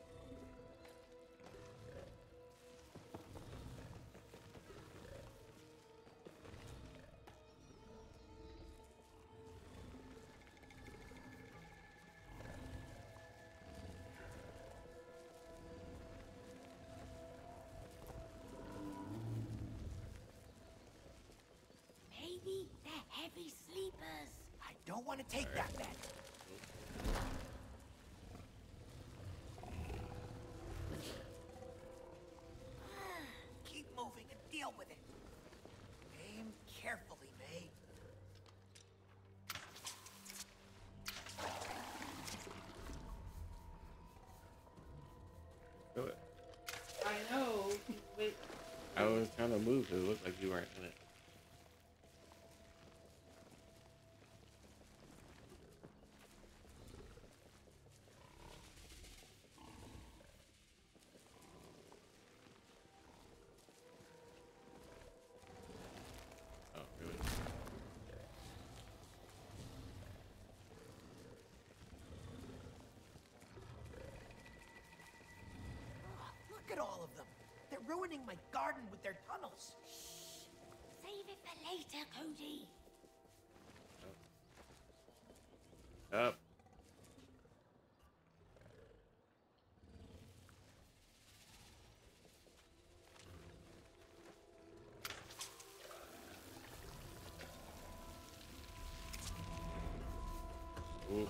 Speaker 3: Maybe they're heavy sleepers.
Speaker 5: I don't want to take that bet. Keep moving and deal with it. Aim carefully, May.
Speaker 1: Do it.
Speaker 2: I know. Wait.
Speaker 1: I was trying to move because it looked like you weren't in it. Oh, really?
Speaker 5: Look at all of them. They're ruining my garden with their tunnels.
Speaker 3: Save it for later, Cody.
Speaker 1: Up. Ooh.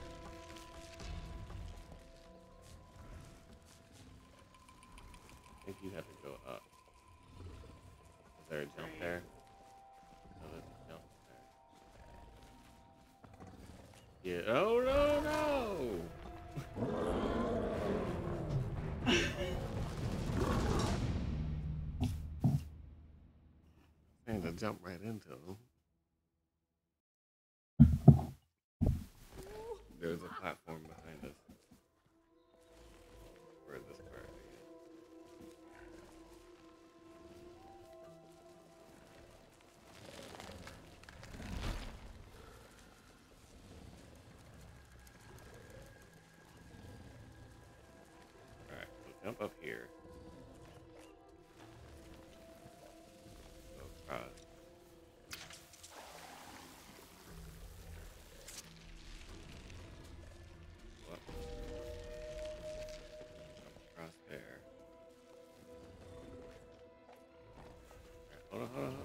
Speaker 1: I think you have to go up. Is there a jump there? No, there's a jump there. Yeah. Oh no, no! I need to jump right into him. There's a platform behind us. Where this part is. Alright, so jump up here. Go across. What? Jump across there. Alright, hold on.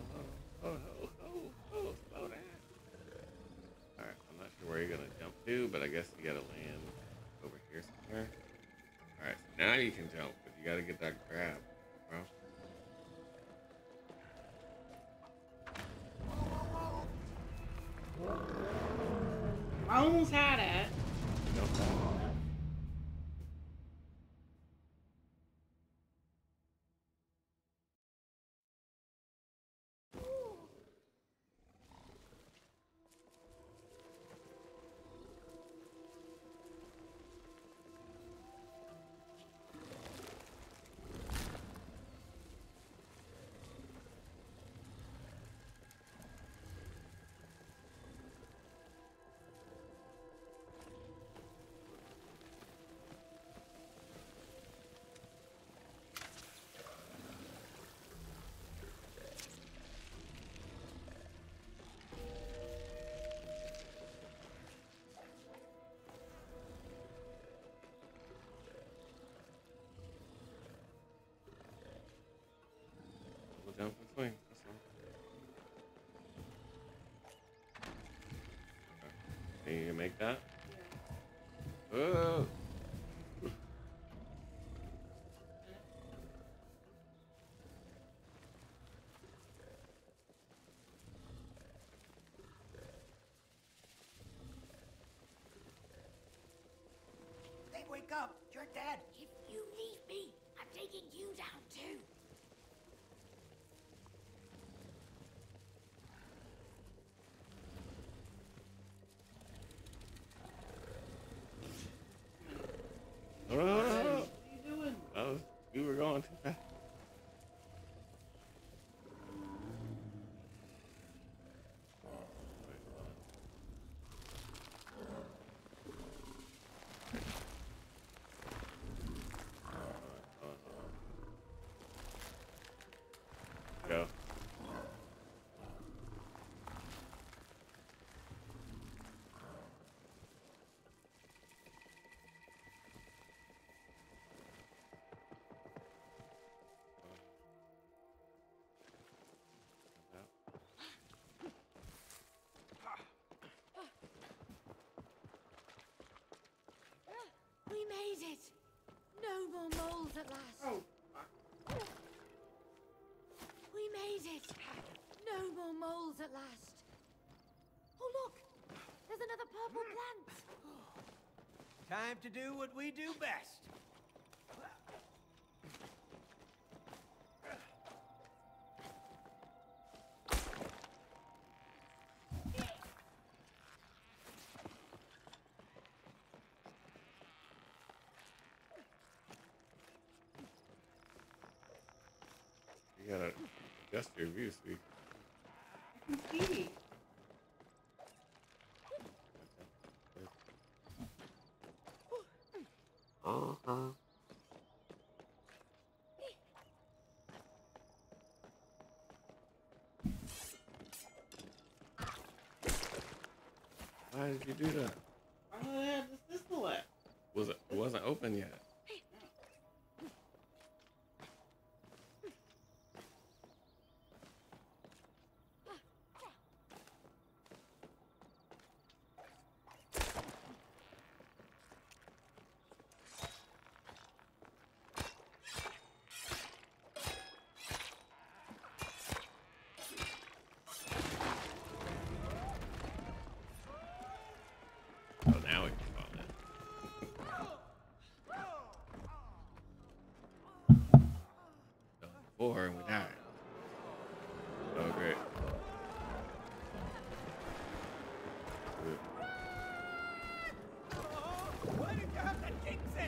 Speaker 1: Slow down. Alright, I'm not sure where you're gonna jump to, but I guess you gotta land over here somewhere. Alright, so now you can jump, but you gotta get that grab, bro.
Speaker 2: I almost had it.
Speaker 1: Jump. We'll jump and swing. That's all. Okay. Think you can make that? Oh.
Speaker 5: They wake up. Your dad.
Speaker 3: If you leave me, I'm taking you down too.
Speaker 1: No, no, no, no, no.
Speaker 2: What are you doing?
Speaker 1: Oh, we were going too fast. Go.
Speaker 3: We made it. No more moles at last.
Speaker 2: Oh,
Speaker 3: We made it. No more moles at last. Oh, look. There's another purple plant.
Speaker 5: Time to do what we do best.
Speaker 1: You gotta adjust your view, Sweet.
Speaker 2: I can see.
Speaker 1: Why did you do that?
Speaker 2: I thought I had the pistol at.
Speaker 1: It wasn't open yet. Oh, now we can follow it. Done before and we died. Oh, great. Good.
Speaker 5: Why did you have that jinx it?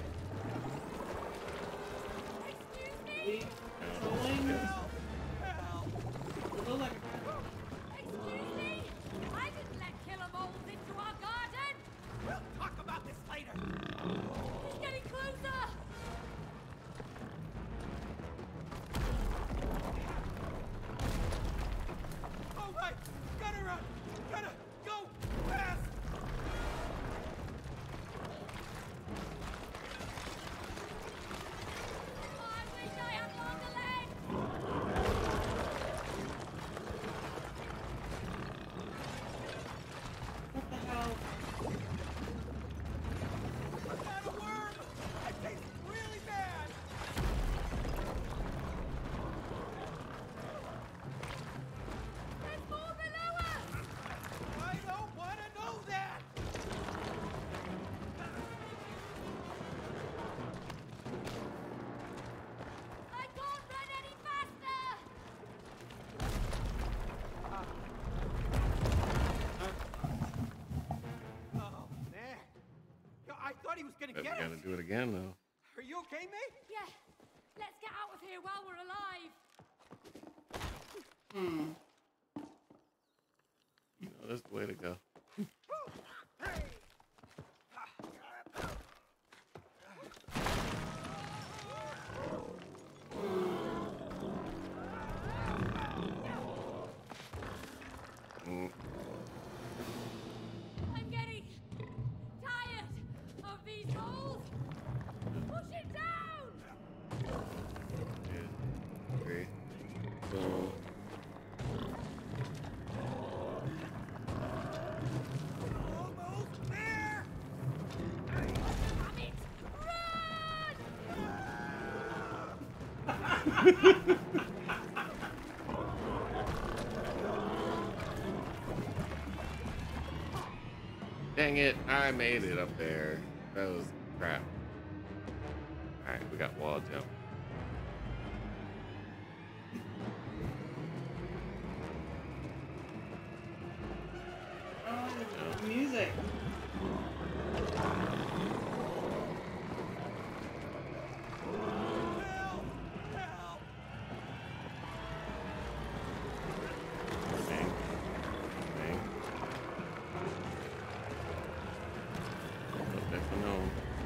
Speaker 3: Excuse me?
Speaker 2: Please.
Speaker 1: Yeah.
Speaker 2: Controlling.
Speaker 1: Yes.
Speaker 5: Help!
Speaker 2: It looked like a
Speaker 3: Excuse me? I didn't let killer moles into our garden.
Speaker 5: We'll talk about this later.
Speaker 3: He's getting closer.
Speaker 5: All right, gotta run. Gotta go fast.
Speaker 3: I wish I had longer legs.
Speaker 2: what the hell?
Speaker 5: I got a worm. It tastes really bad.
Speaker 3: There's more below us.
Speaker 5: I don't want to know that.
Speaker 3: I can't run any faster.
Speaker 5: Oh man. Yo, I thought he was gonna
Speaker 1: But we
Speaker 5: get
Speaker 1: gotta
Speaker 5: us.
Speaker 1: do it again, though.
Speaker 5: Are you okay, mate?
Speaker 3: Yeah. Let's get out of here while we're alive.
Speaker 1: You know, that's the way to go. Mm.
Speaker 3: I'm getting tired of these moles. Push it down.
Speaker 1: 2, 3, 4.
Speaker 5: Almost there.
Speaker 3: Damn it. Run!
Speaker 1: Dang it, I made it up there. That was crap. Alright, we got wall jump.
Speaker 2: Oh, music.
Speaker 1: Bang. Bang. No.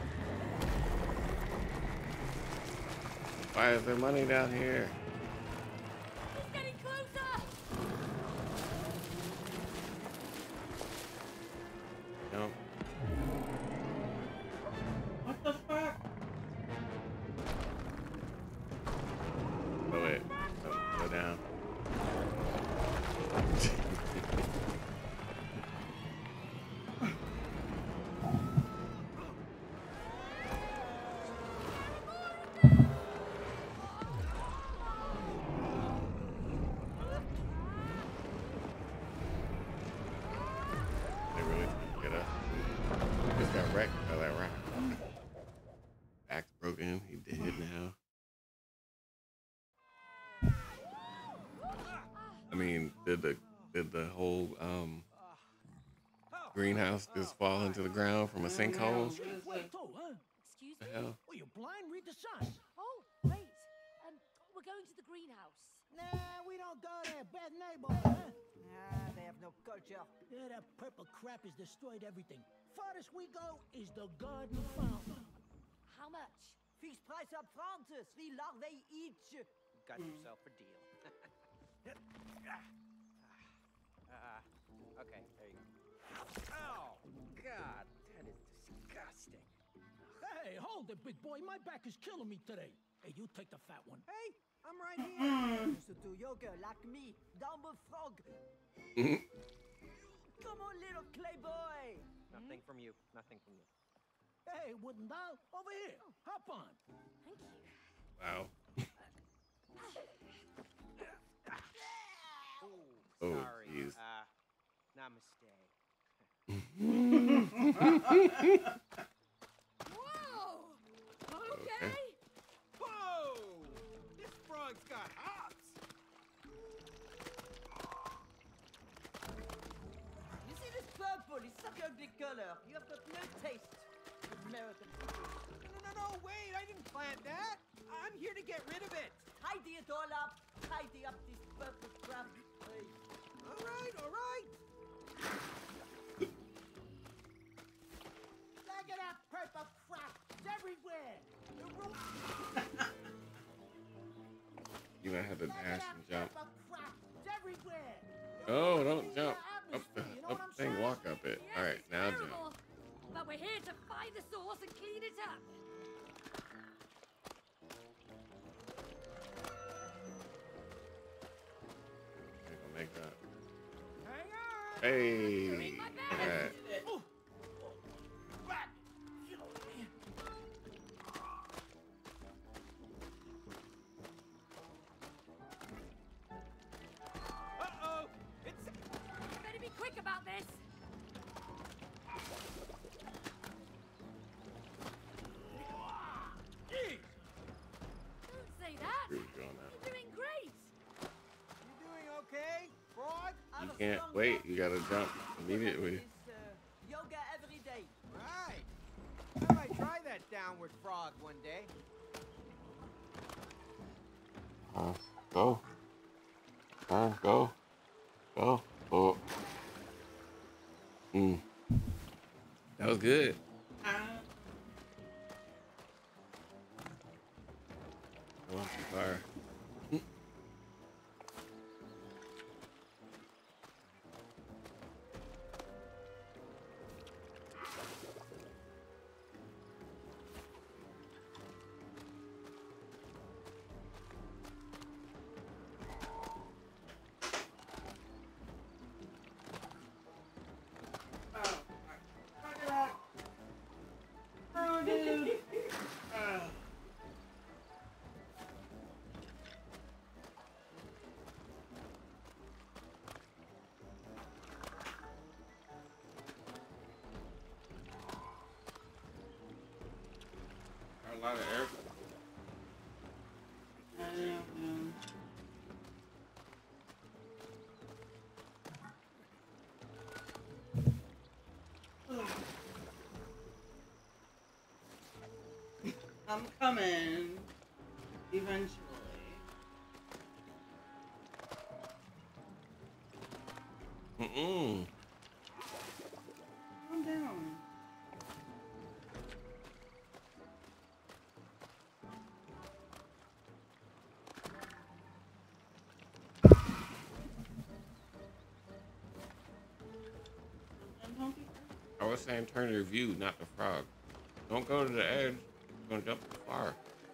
Speaker 1: Why is there money down here?
Speaker 3: He's getting closer!
Speaker 1: Jump.
Speaker 2: What the fuck?
Speaker 1: Oh wait. Go down. They really trying to get us. He just got wrecked by that rock. Back's broken. He dead now. I mean, did the whole greenhouse just fall into the ground from a sinkhole?
Speaker 4: Wait, oh, huh?
Speaker 3: Excuse
Speaker 1: The
Speaker 3: me?
Speaker 1: hell?
Speaker 4: Oh, you blind? Read the sign.
Speaker 3: Oh, great. We're going to the greenhouse.
Speaker 4: Nah, we don't go there. Bad neighborhood, huh? Nah, they have no culture. Yeah, that purple crap has destroyed everything. Farthest we go is the garden fountain.
Speaker 3: How much?
Speaker 6: Fixed price up front, 3 larvae each.
Speaker 5: Got yourself a deal. Okay, there you go. Oh, God, that is disgusting.
Speaker 4: Hey, hold it, big boy. My back is killing me today. Hey, you take the fat one.
Speaker 6: Hey, I'm right here. Used to do yoga like me. Dumbo frog. Come on, little clay boy.
Speaker 5: Nothing from you. Nothing from you.
Speaker 4: Hey, wooden doll, over here. Hop on.
Speaker 3: Thank you.
Speaker 1: Wow.
Speaker 5: Oh,
Speaker 1: Oh,
Speaker 5: sorry.
Speaker 1: jeez.
Speaker 5: Namaste.
Speaker 3: Whoa! Okay.
Speaker 5: Whoa! This frog's got hops.
Speaker 6: You see this purple? It's such a ugly color. You have got no taste. American people.
Speaker 5: No, wait, I didn't plant that. I'm here to get rid of it.
Speaker 6: Tidy it all up. Tidy up this purple crap. Hey.
Speaker 5: All right, all right.
Speaker 4: Look at that purple crap. It's everywhere.
Speaker 1: You might have to
Speaker 4: Look at
Speaker 1: dash
Speaker 4: that
Speaker 1: and jump.
Speaker 4: purple crap. It's everywhere.
Speaker 1: Oh, don't jump. Up
Speaker 4: Atmosphere,
Speaker 1: the
Speaker 4: you know what I'm
Speaker 1: thing,
Speaker 4: saying?
Speaker 1: walk up it.
Speaker 3: Yes,
Speaker 1: Alright,
Speaker 3: it's
Speaker 1: now jump.
Speaker 3: terrible. But we're here to find the source and clean it up.
Speaker 1: Ain't gonna make that.
Speaker 4: Hang on.
Speaker 1: Hey!
Speaker 3: Ring my bell.
Speaker 1: Alright.
Speaker 4: Back.
Speaker 5: Uh-oh. It's
Speaker 3: Better be quick about this. Don't say that.
Speaker 1: Here we go now.
Speaker 3: You're doing great.
Speaker 5: You doing okay, frog?
Speaker 1: You can't wait. You gotta jump immediately.
Speaker 6: This, yoga every day.
Speaker 5: Right. I might try that downward frog one day.
Speaker 1: Go. Go. Go. Oh. That was good. I want some fire.
Speaker 2: Oh, dude.
Speaker 1: A lot of air.
Speaker 2: I'm coming. Eventually.
Speaker 1: Mm-mm.
Speaker 2: Calm down. And don't be
Speaker 1: I was saying turn your view, not the frog. Don't go to the edge. You're gonna jump too far.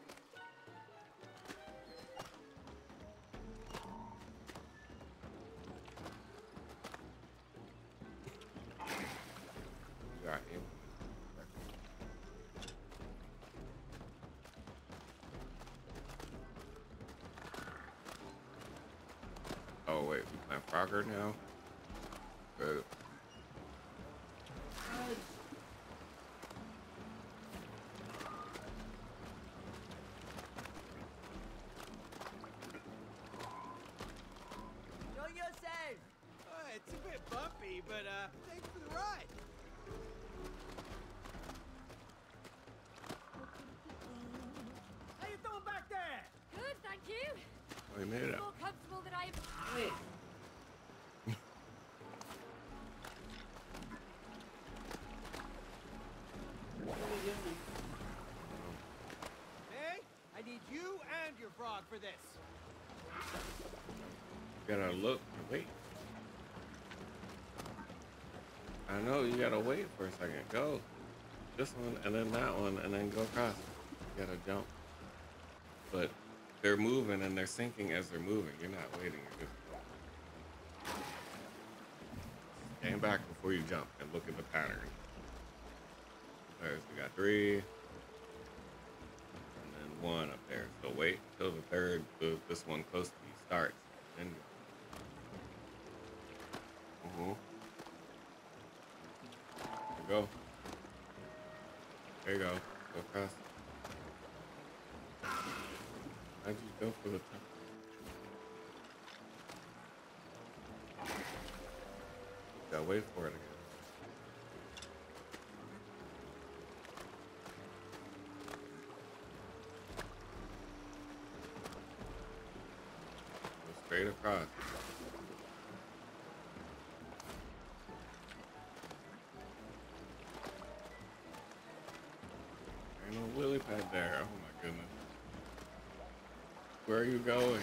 Speaker 1: You got him. Oh wait, we playing Frogger now? Good.
Speaker 6: Show yourself.
Speaker 5: It's a bit bumpy, but thanks for the ride.
Speaker 4: How you doing back there?
Speaker 3: Good, thank you.
Speaker 1: Oh, we made it.
Speaker 3: More comfortable than I am.
Speaker 2: Wait. What are we doing?
Speaker 5: Hey, I need you and your frog for this.
Speaker 1: You gotta look and wait. I know, you gotta wait for a second. Go. This one, and then that one, and then go across. You gotta jump. But they're moving, and they're sinking as they're moving. You're not waiting, you're just going. Stand back before you jump, and look at the pattern. There's, we got 3. And then 1 up there. So wait until the third, this one close to you starts. Then go. Go. There you go. Go across. How'd you go for the top? Gotta wait for it again. Go straight across. Ain't no wheelie pad there. Oh my goodness. Where are you going?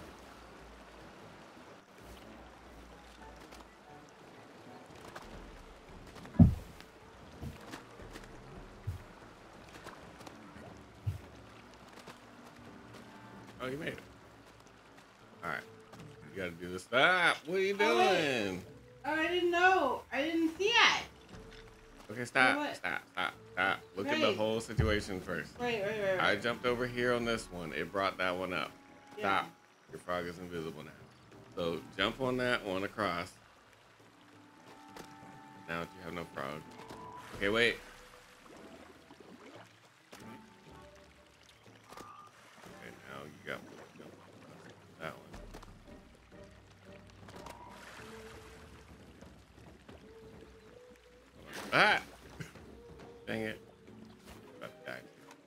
Speaker 1: Oh, you made it. Alright. You gotta do this. Stop! What are you
Speaker 2: Oh, wait.
Speaker 1: doing?
Speaker 2: Oh, I didn't know. I didn't see it.
Speaker 1: Okay, stop.
Speaker 2: What?
Speaker 1: Stop. Look at the
Speaker 2: Right.
Speaker 1: whole situation first.
Speaker 2: Right.
Speaker 1: I jumped over here on this one. It brought that one up.
Speaker 2: Yeah.
Speaker 1: Stop. Your frog is invisible now. So jump on that one across. Now that you have no frog. Okay, wait. Okay, now you got jump across that one. Ah! Dang it. About to die.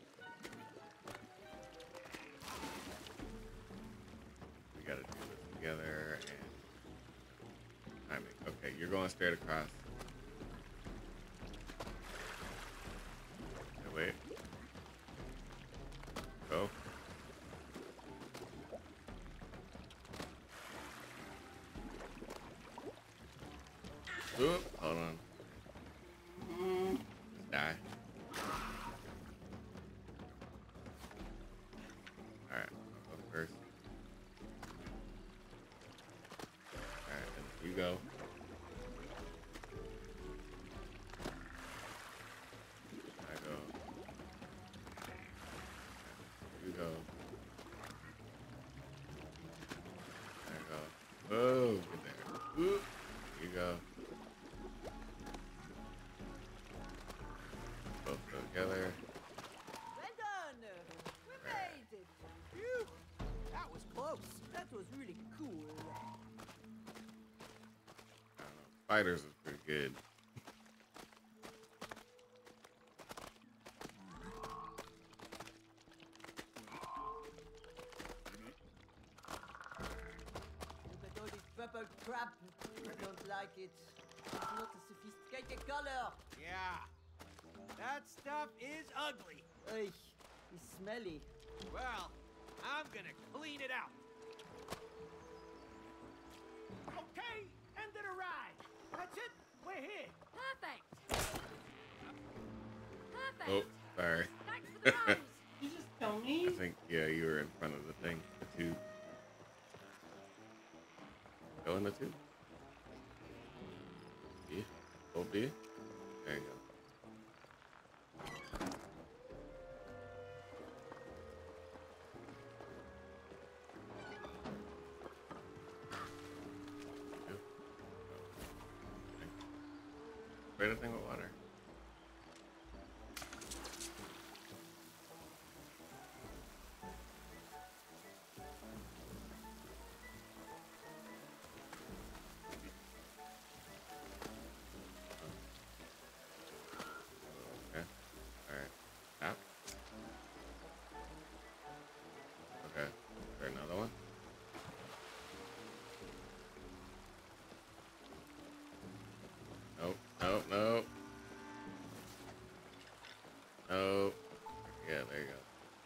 Speaker 1: We gotta do this together and timing. Okay, you're going straight across. Okay, wait. Go. Oop, hold on. Just die. Alright, I'll go first. Alright, and you go. I go. You go. I go. Oh, get there. Oop. You go. Both go together.
Speaker 6: Well done. We made it.
Speaker 5: Phew, that was close.
Speaker 6: That was really cool.
Speaker 1: I don't know. Fighters is pretty good.
Speaker 6: purple crap. I don't like it. It's not a sophisticated color.
Speaker 5: Yeah. That stuff is ugly.
Speaker 6: Ugh, it's smelly.
Speaker 5: Well, I'm gonna clean it out.
Speaker 4: Okay, end of the ride. That's it. We're here.
Speaker 3: Perfect. Perfect.
Speaker 1: Oh, sorry.
Speaker 3: Thanks for the rose.
Speaker 2: You just kill
Speaker 1: I
Speaker 2: me?
Speaker 1: think, yeah, you were in front of the thing, the tube. Go in the tube. B. Hold B. There you go. Two. Okay. Spray the thing with water. Okay. Alright. Tap. Okay. Is there another one? Nope. Nope. Nope. Nope. Yeah, there you go.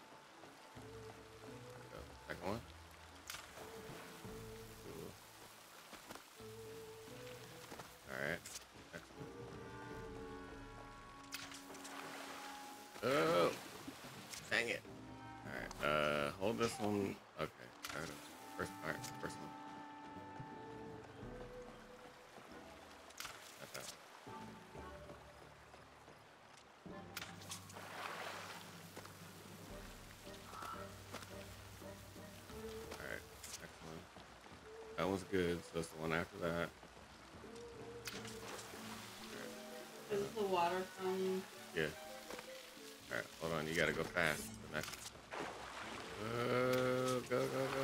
Speaker 1: Second one. Cool. Alright. Next one. Oh! Dang it. Alright, hold this one. Okay. Alright. First part. First one. Not that one. Alright. Next one. That one's good, so it's the one after that.
Speaker 2: Is the water fountain?
Speaker 1: Yeah. Alright, hold on. You gotta go fast. The next. Go, go, go.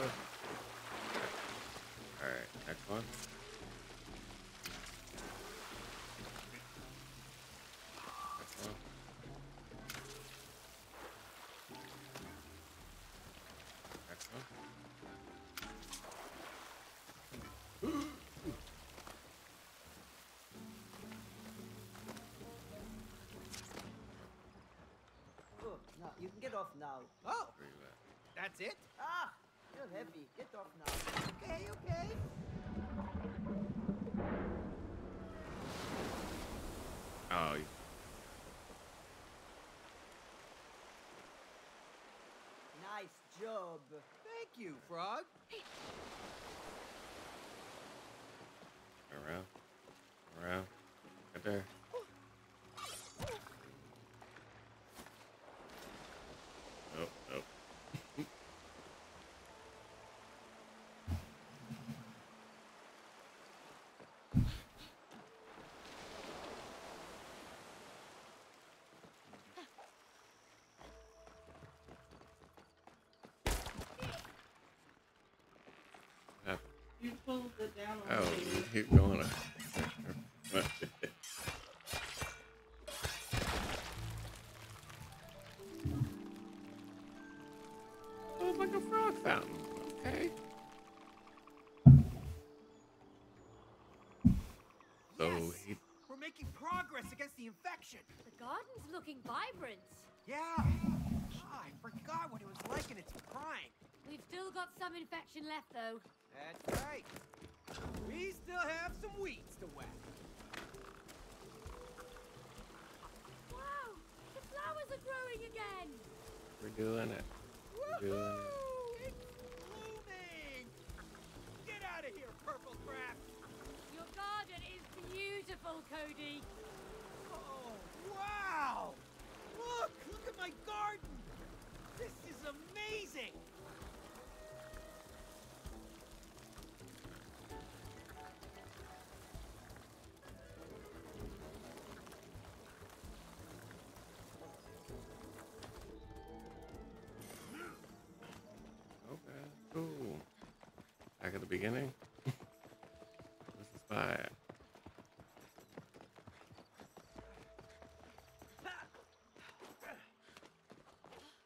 Speaker 1: Alright, next one. Next one. Next one.
Speaker 6: Oh, no, you can get off now.
Speaker 5: Oh,
Speaker 1: Where you at?
Speaker 5: that's it?
Speaker 6: Ah, you're heavy. Get off now.
Speaker 5: Okay, okay.
Speaker 1: Oh,
Speaker 6: Nice job.
Speaker 5: Thank you, Frog.
Speaker 1: around. Around. Right there. Nope, nope. What happened?
Speaker 2: You pulled it down.
Speaker 1: Oh,
Speaker 2: already.
Speaker 1: you keep going. Oh, it's like a frog fountain. Okay. So
Speaker 5: Yes!
Speaker 1: he.
Speaker 5: We're making progress against the infection.
Speaker 3: The garden's looking vibrant.
Speaker 5: Yeah. Ah, I forgot what it was like in its prime.
Speaker 3: We've still got some infection left, though.
Speaker 5: That's right. We still have some weeds to whack.
Speaker 3: Wow! The flowers are growing again!
Speaker 1: We're doing it. We're doing it.
Speaker 5: Woohoo! It's blooming! Get out of here, purple crap!
Speaker 3: Your garden is beautiful, Cody.
Speaker 5: Oh, wow! Look at my garden! This is amazing!
Speaker 1: Okay, cool. Back at the beginning. This is fire.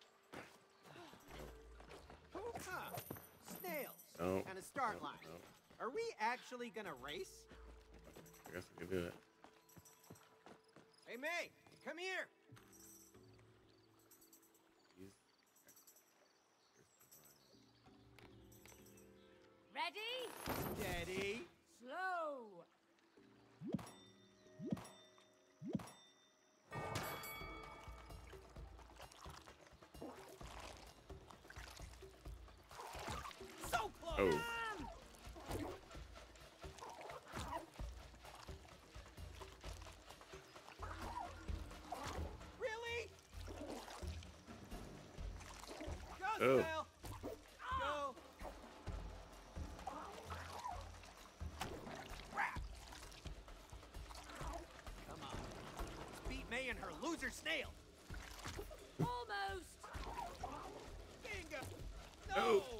Speaker 5: Snails.
Speaker 1: Nope.
Speaker 5: And a start
Speaker 1: Nope,
Speaker 5: line.
Speaker 1: nope.
Speaker 5: Are we actually gonna race?
Speaker 1: I guess we can do it.
Speaker 5: Hey, May, come here.
Speaker 1: He's...
Speaker 3: Ready?
Speaker 5: Steady.
Speaker 3: Slow.
Speaker 5: So close.
Speaker 1: Oh.
Speaker 5: Really? Go,
Speaker 1: Oh.
Speaker 5: Snail. Go. Crap. Come on. Let's beat May and her loser snail.
Speaker 3: Almost.
Speaker 5: Bingo.
Speaker 1: Oh.
Speaker 5: No.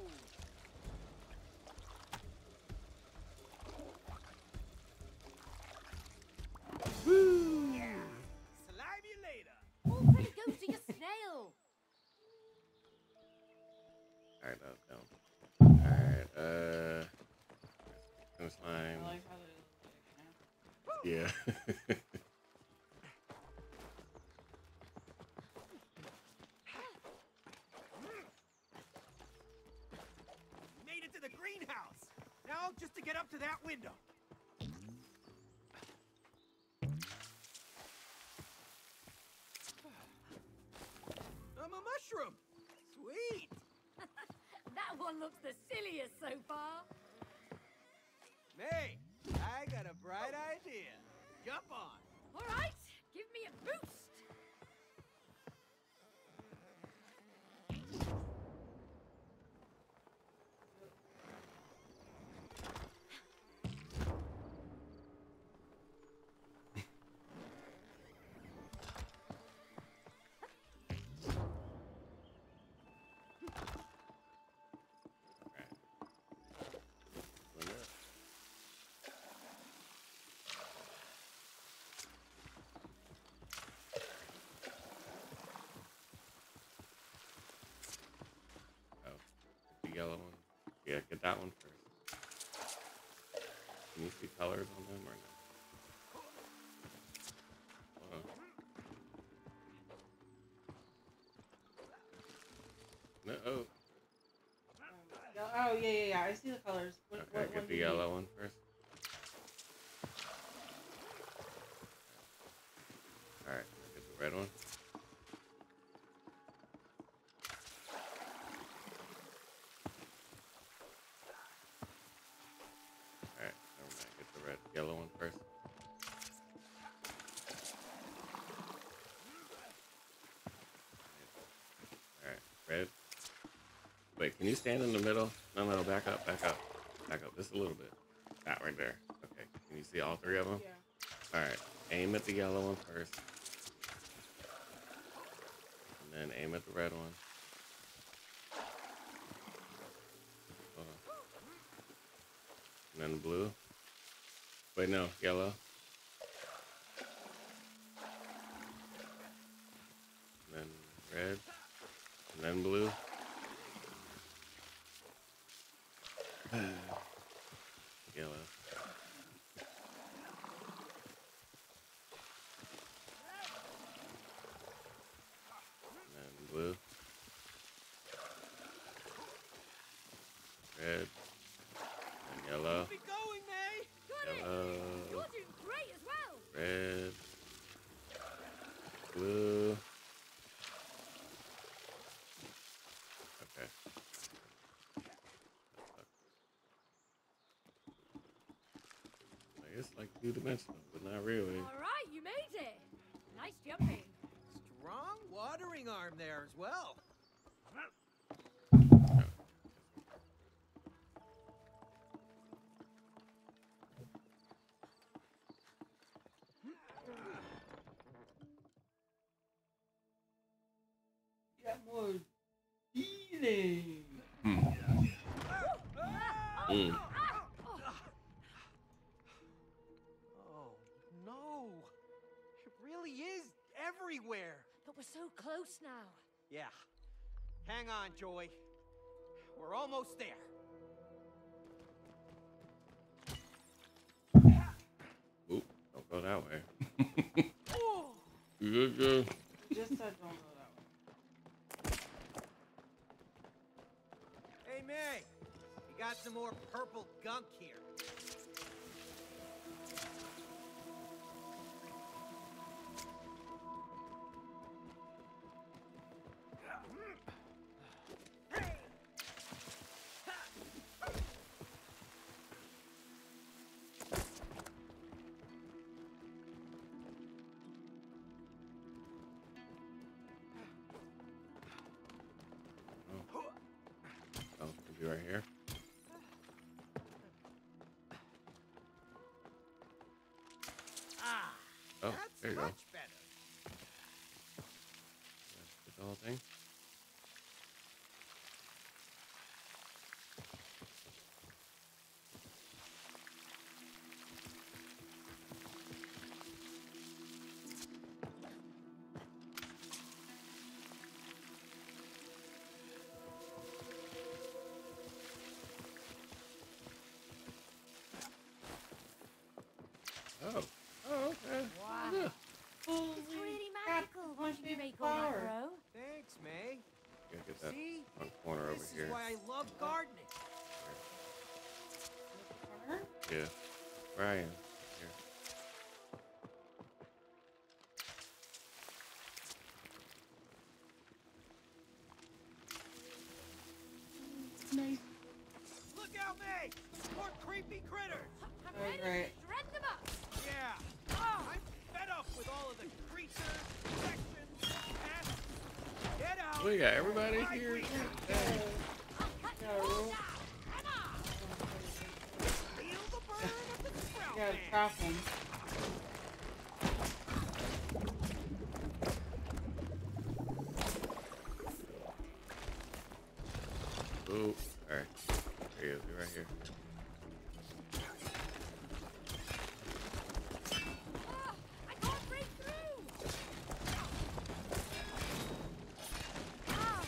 Speaker 1: Woo!
Speaker 5: Slime you later.
Speaker 3: Oh, pretty go to your snail.
Speaker 1: Alright, that was down. Alright, finish
Speaker 2: I
Speaker 1: line.
Speaker 2: like how they like,
Speaker 1: Yeah.
Speaker 5: Made it to the greenhouse. Now just to get up to that window. I'm a mushroom. Sweet.
Speaker 3: That one looks the silliest so far.
Speaker 5: May, I got a bright idea. Jump on.
Speaker 3: All right, give me a boost.
Speaker 1: Oh, the yellow one. Yeah, get that one first. Can you see colors on them or no? No. Oh.
Speaker 2: oh yeah. I see the colors. What
Speaker 1: Okay,
Speaker 2: one
Speaker 1: get
Speaker 2: do
Speaker 1: the
Speaker 2: you
Speaker 1: yellow
Speaker 2: need?
Speaker 1: one first. Alright, get the red one. Alright, never mind. Get the yellow one first. Alright, red. Wait, can you stand in the middle? No, back up. Back up just a little bit. That right there. Okay, can you see all three of them?
Speaker 2: Yeah.
Speaker 1: Alright, aim at the yellow one first. And then aim at the red one. Hold on. And then blue. Wait, no, yellow. And then red. And then blue. Yellow. And then blue. Red. And yellow.
Speaker 5: Keep it going, May.
Speaker 3: Got it.
Speaker 1: Yellow.
Speaker 3: You're doing great as well.
Speaker 1: Red. Blue. Okay. I guess like two-dimensional, but not really.
Speaker 3: All right, you made it. Nice jumping.
Speaker 5: Strong watering arm there as well.
Speaker 2: Got more healing.
Speaker 1: Mm.
Speaker 5: Oh, no. It really is everywhere.
Speaker 3: But we're so close now.
Speaker 5: Yeah. Hang on, Joy. We're almost there.
Speaker 1: way. You good?
Speaker 2: Just said don't go that way.
Speaker 5: Hey, May. We got some more purple gunk here.
Speaker 1: Oh, could be right here.
Speaker 5: Ah,
Speaker 1: Oh,
Speaker 5: that's
Speaker 1: there you go.
Speaker 5: much better.
Speaker 1: Get the whole thing. Oh. Oh, okay.
Speaker 3: Wow.
Speaker 1: Yeah.
Speaker 3: It's really magical
Speaker 2: Bunch
Speaker 3: when you
Speaker 2: of
Speaker 3: make all that
Speaker 2: flowers.
Speaker 3: grow.
Speaker 5: Thanks, May.
Speaker 1: Gotta get that
Speaker 5: See?
Speaker 1: one corner over
Speaker 5: This
Speaker 1: here.
Speaker 5: is why I love gardening.
Speaker 2: Corner?
Speaker 1: Yeah. Where I am. Here.
Speaker 2: Nice.
Speaker 5: Look out, May! More creepy critters!
Speaker 3: I'm
Speaker 2: Oh,
Speaker 3: ready
Speaker 2: great.
Speaker 3: to shred them up.
Speaker 5: Yeah. I'm fed up with all of the creatures, sections, pests. Get out!
Speaker 1: We got everybody
Speaker 5: Right
Speaker 1: here.
Speaker 5: we go.
Speaker 3: I'll cut
Speaker 2: Yeah,
Speaker 3: them all
Speaker 2: roll.
Speaker 3: down. Come on.
Speaker 5: Feel the burn of the sprout
Speaker 2: You gotta
Speaker 5: man.
Speaker 2: trap them.
Speaker 1: Ooh. Alright. There he is. He's right here.
Speaker 3: Ah, I can't break through. Ah,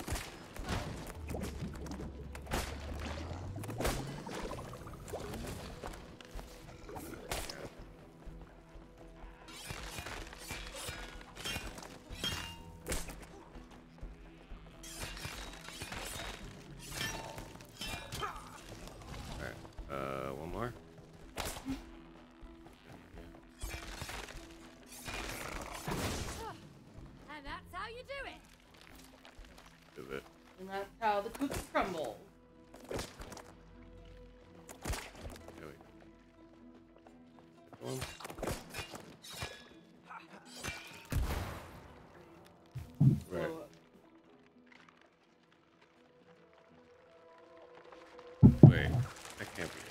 Speaker 1: Alright. One more.
Speaker 3: and that's how you do it.
Speaker 1: Is it?
Speaker 2: And that's how the cookies crumble.
Speaker 1: There we go. One. Right.
Speaker 2: So,
Speaker 1: Wait. That can't be it.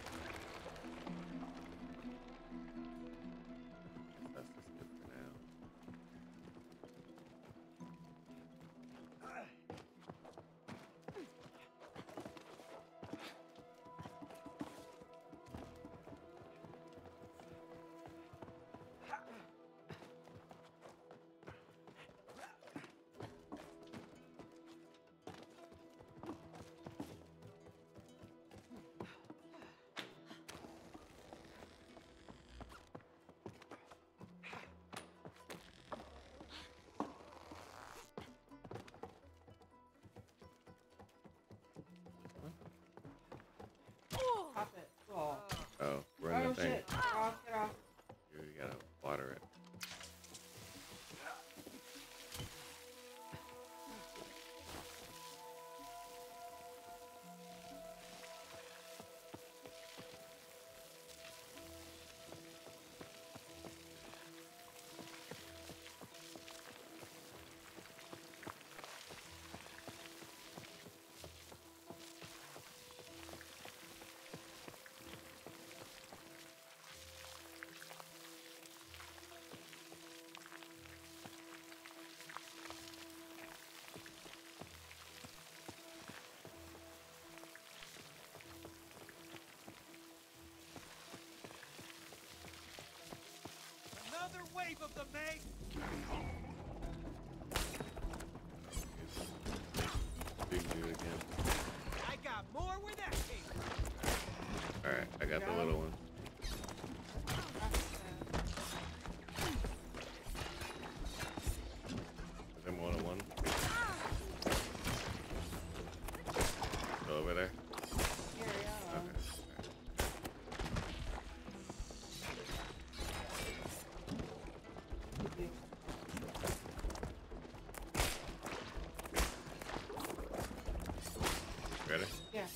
Speaker 1: That's just good for now.
Speaker 2: pop it. Oh,
Speaker 1: Oh, run
Speaker 2: oh
Speaker 1: the thing.
Speaker 2: shit. Get off, get off.
Speaker 1: You gotta water it.
Speaker 5: Another wave of them, May!
Speaker 1: Big dude again.
Speaker 5: I got more where that came from.
Speaker 1: Alright, I got the little one.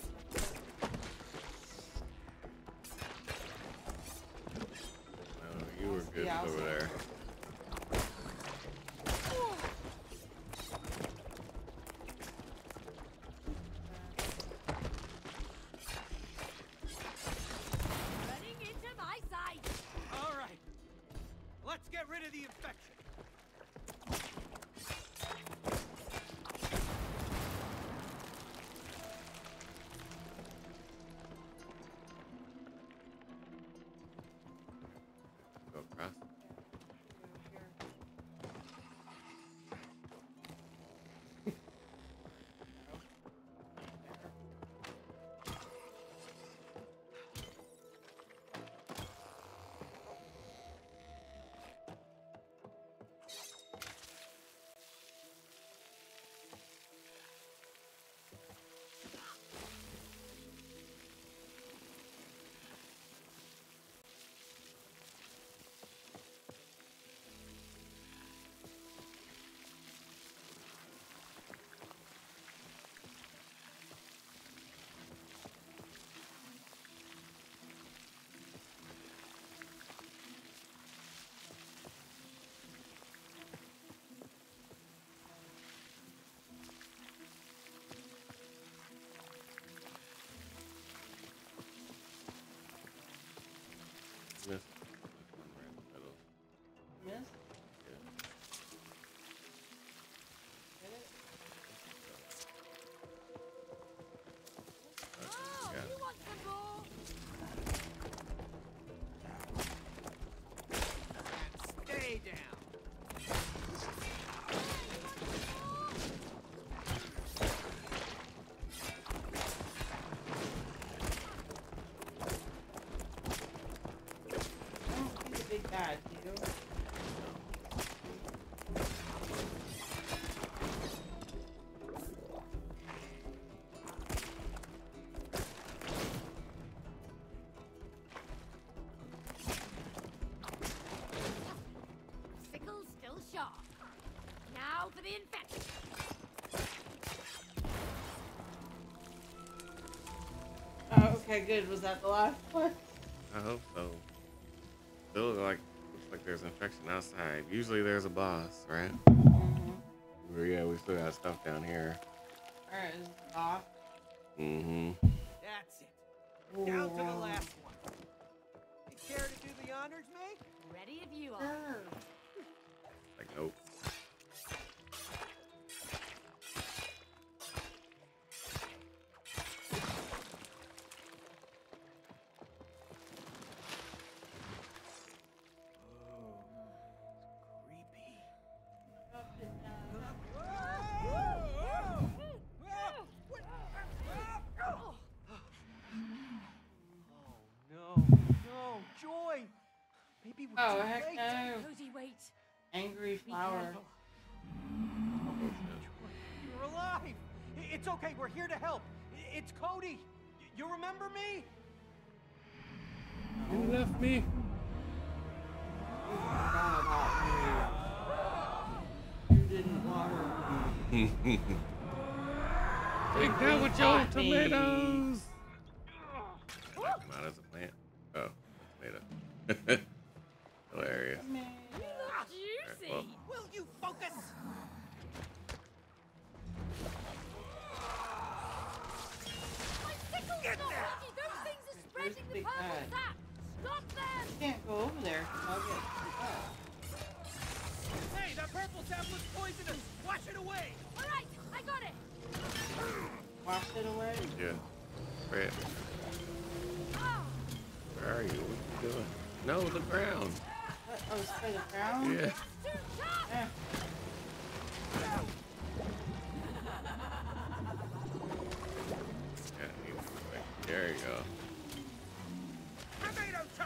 Speaker 1: Oh, you were good
Speaker 2: Yeah,
Speaker 1: over there.
Speaker 3: Running into my sight.
Speaker 5: All right. Let's get rid of the infection.
Speaker 1: Go across. Missed. Somewhere in the middle.
Speaker 2: Miss?
Speaker 1: Yeah.
Speaker 2: Get it?
Speaker 3: Oh,
Speaker 1: Yeah.
Speaker 3: you want some more?
Speaker 5: Stay down.
Speaker 2: I don't see the big bad, do you?
Speaker 3: Sickle's still sharp. Now for the infection.
Speaker 2: Oh, okay, good. Was that the last one?
Speaker 1: I hope so. Still looks like there's infection outside. Usually there's a boss, right?
Speaker 2: Mm-hmm.
Speaker 1: Yeah, we still got stuff down here.
Speaker 2: Alright, is it off?
Speaker 1: Mm-hmm.
Speaker 5: That's it. Down to the last one. You care to do the honors, May?
Speaker 3: Ready if you are.
Speaker 2: Sure.
Speaker 1: Like, nope.
Speaker 5: Creepy.
Speaker 2: Up and down.
Speaker 5: Oh no, Joy! Maybe we're
Speaker 2: Oh,
Speaker 5: too
Speaker 2: heck
Speaker 5: late.
Speaker 2: no.
Speaker 3: Cody, wait.
Speaker 2: Angry
Speaker 3: Be
Speaker 2: flower.
Speaker 3: careful.
Speaker 5: You're alive! It's okay, we're here to help. It's Cody. You remember me?
Speaker 1: You left me.
Speaker 2: You forgot about me. You didn't water me.
Speaker 1: Take that with your
Speaker 2: Got me.
Speaker 1: tomatoes. Come out as a plant. Oh, a tomato. Hilarious.
Speaker 2: Man.
Speaker 3: You look juicy.
Speaker 1: well.
Speaker 5: Will you focus?
Speaker 3: My sickle's
Speaker 5: Get
Speaker 3: not
Speaker 5: there.
Speaker 3: ready. Those things are
Speaker 2: Where's
Speaker 3: spreading
Speaker 2: the
Speaker 3: the
Speaker 2: big
Speaker 3: purple
Speaker 2: bad?
Speaker 3: sap. Stop them.
Speaker 2: Can't go over there 'cause I'll get stuck.
Speaker 5: Hey, that purple sap was poisonous! Wash it away!
Speaker 3: All right, I got it.
Speaker 2: Wash it away.
Speaker 1: Yeah. Fred,
Speaker 3: Ah,
Speaker 1: where are you? What are you doing? No, the ground.
Speaker 2: What? Oh, it's for the ground?
Speaker 1: Yeah.
Speaker 3: too tough.
Speaker 2: Eh.
Speaker 1: Yeah, he was like, there you go.
Speaker 5: Tomato char!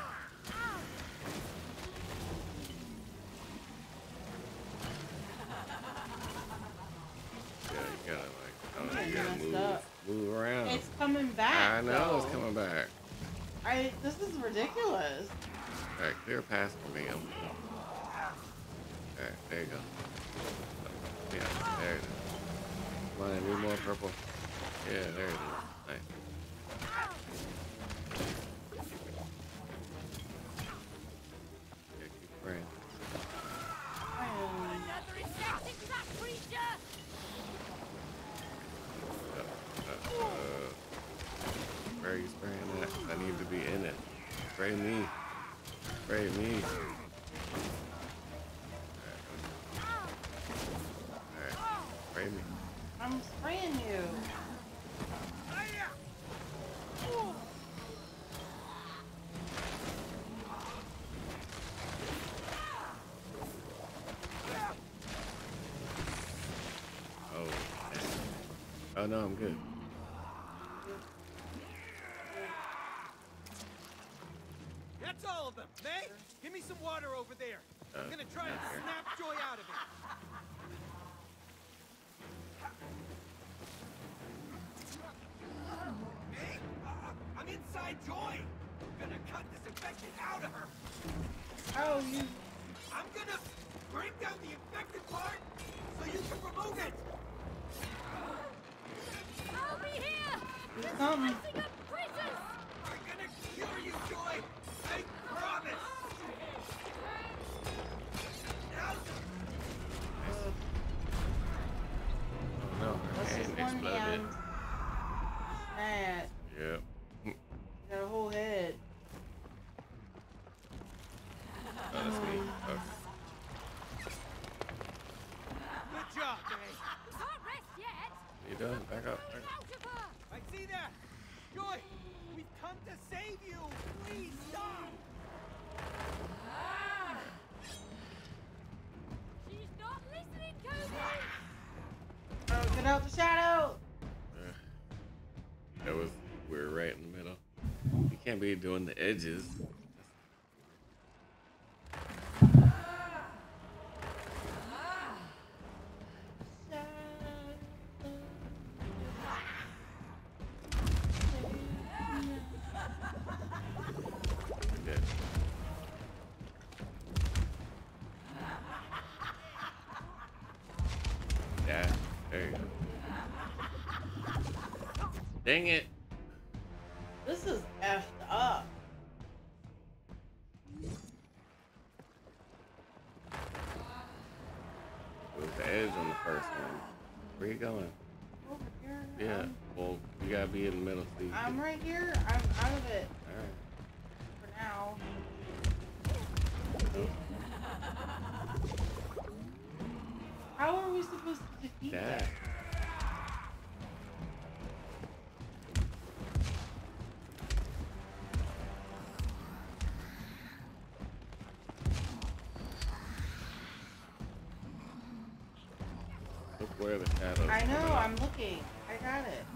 Speaker 1: Yeah, you gotta
Speaker 2: I'm
Speaker 1: you
Speaker 2: getting
Speaker 1: gotta
Speaker 2: messed up.
Speaker 1: move around.
Speaker 2: It's coming back.
Speaker 1: I know it's
Speaker 2: though.
Speaker 1: coming back.
Speaker 2: This is ridiculous.
Speaker 1: All right, clear pass for me. All right, there you go. Yeah, there it is. Come on, need more purple. Yeah, there it is. Nice. Where are you spraying at? I need to be in it. Spray me. Spray me. Alright. Spray me.
Speaker 2: I'm spraying you.
Speaker 1: Oh, man. Oh no, I'm good.
Speaker 5: That's all of them. May, give me some water over there. I'm gonna try and snap Joy out of it. May, I'm inside Joy. I'm gonna cut this infection out of her.
Speaker 2: Oh, you.
Speaker 5: I'm gonna break down the infected part so you can remove it.
Speaker 3: I'll be here!
Speaker 2: Do something.
Speaker 3: Messing up creatures!
Speaker 5: We're gonna cure you, Joy. I promise. Now,
Speaker 1: Oh no, her
Speaker 2: What's this
Speaker 1: hand
Speaker 2: one
Speaker 1: exploded.
Speaker 2: hand? Mad.
Speaker 1: Yep.
Speaker 2: Got a whole head.
Speaker 1: Oh, that's me. Okay.
Speaker 5: good job, May.
Speaker 3: We can't rest yet!
Speaker 1: You done? Back up. Back
Speaker 3: Get
Speaker 1: up.
Speaker 3: out of her!
Speaker 5: I see that. Joy, we've come to save you. Please stop.
Speaker 3: She's not listening, Cody!
Speaker 2: Oh, get out the shadow!
Speaker 1: That was, we were right in the middle. You can't be doing the edges. Good. Yeah, there you go. Dang it.
Speaker 2: This is effed up.
Speaker 1: It was the edge on the first one. Where you going?
Speaker 2: Over here.
Speaker 1: Yeah, well, you gotta be in the middle so you
Speaker 2: I'm
Speaker 1: can-
Speaker 2: right here. I'm out of it
Speaker 1: Alright.
Speaker 2: for now.
Speaker 1: Oh,
Speaker 2: How are we supposed to defeat
Speaker 1: yeah.
Speaker 2: that?
Speaker 1: Look where the shadows
Speaker 2: I know,
Speaker 1: coming up.
Speaker 2: I'm looking. I got it.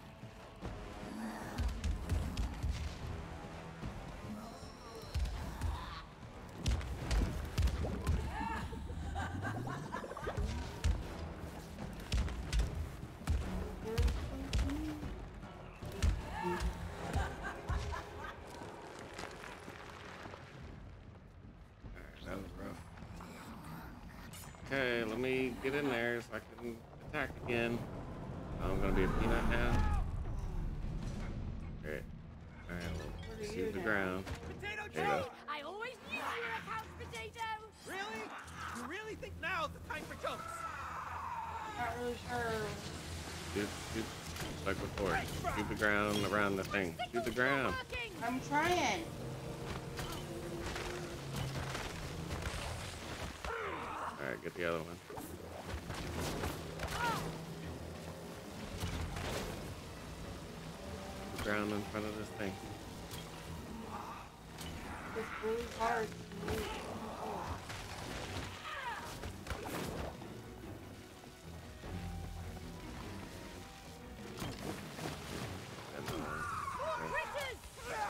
Speaker 1: Alright, that was rough. Okay, let me get in there so I can attack again. I'm gonna be a peanut now. Alright. Alright,
Speaker 2: What
Speaker 1: we'll
Speaker 2: are
Speaker 1: shoot
Speaker 2: you
Speaker 1: the
Speaker 2: now?
Speaker 1: ground.
Speaker 5: Potato
Speaker 1: There you
Speaker 5: Joe.
Speaker 1: go.
Speaker 3: I always knew you were a couch potato!
Speaker 5: Really? You really think now's the time for jokes?
Speaker 2: Not really sure.
Speaker 1: Shoot, like before. Shoot the ground around the thing. Shoot the ground.
Speaker 3: Working!
Speaker 2: I'm trying.
Speaker 1: Alright, get the other one. The ground in front of this thing.
Speaker 2: It's really hard to move.
Speaker 1: And then, okay.
Speaker 3: Critters!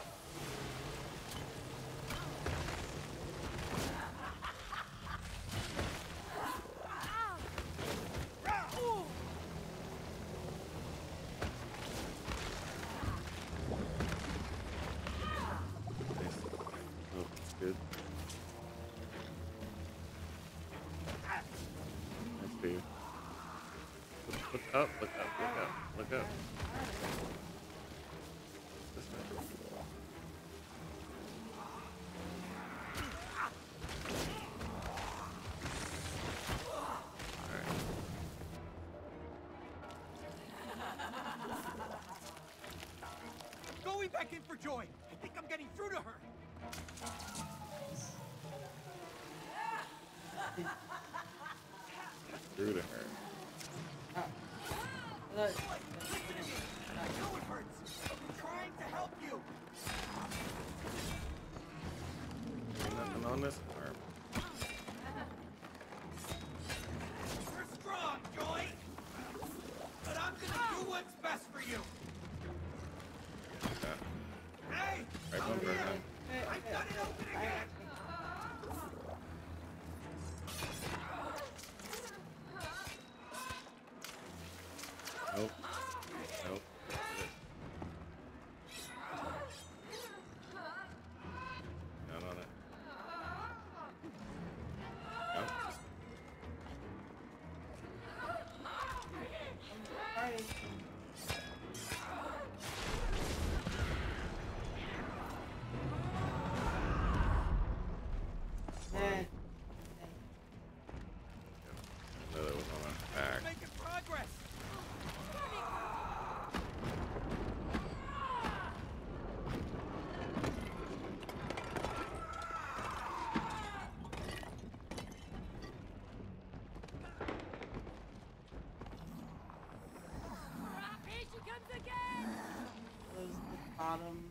Speaker 1: Nice. Oh, that's good. Nice for you. Look up, look up, look up, look up. This way. Alright.
Speaker 5: Go me back in for Joy. I think I'm getting through to her.
Speaker 1: Through to her.
Speaker 5: Joy, listen to me. I know it hurts. I'm trying to help you.
Speaker 1: Ain't nothing on this arm.
Speaker 5: You're strong, Joy. But I'm gonna do what's best for you.
Speaker 1: Yeah.
Speaker 5: Hey,
Speaker 1: Right
Speaker 5: come
Speaker 1: bumper,
Speaker 5: here.
Speaker 1: huh?
Speaker 5: I've got it open again.
Speaker 1: Nope. Nope. Down on it. Nope.
Speaker 2: Sorry. Man.
Speaker 1: Another was on our back.
Speaker 5: Making progress.
Speaker 3: Here she comes again!
Speaker 2: Those the bottom.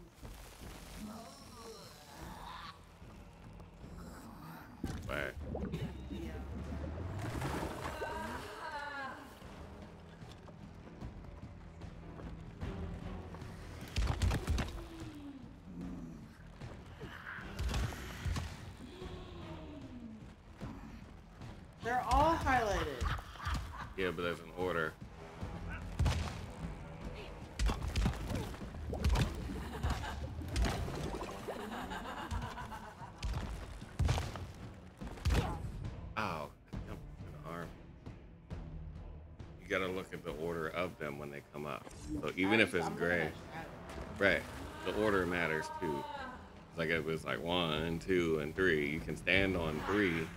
Speaker 1: Back.
Speaker 2: Yeah. They're all highlighted.
Speaker 1: Yeah, but there's an order. Ow. Yep, an arm. You gotta look at the order of them when they come up. So even if it's
Speaker 2: I'm
Speaker 1: gray,
Speaker 2: looking at shadow.
Speaker 1: right, the order matters too. Like if it's like 1, 2, and 3, you can stand on 3.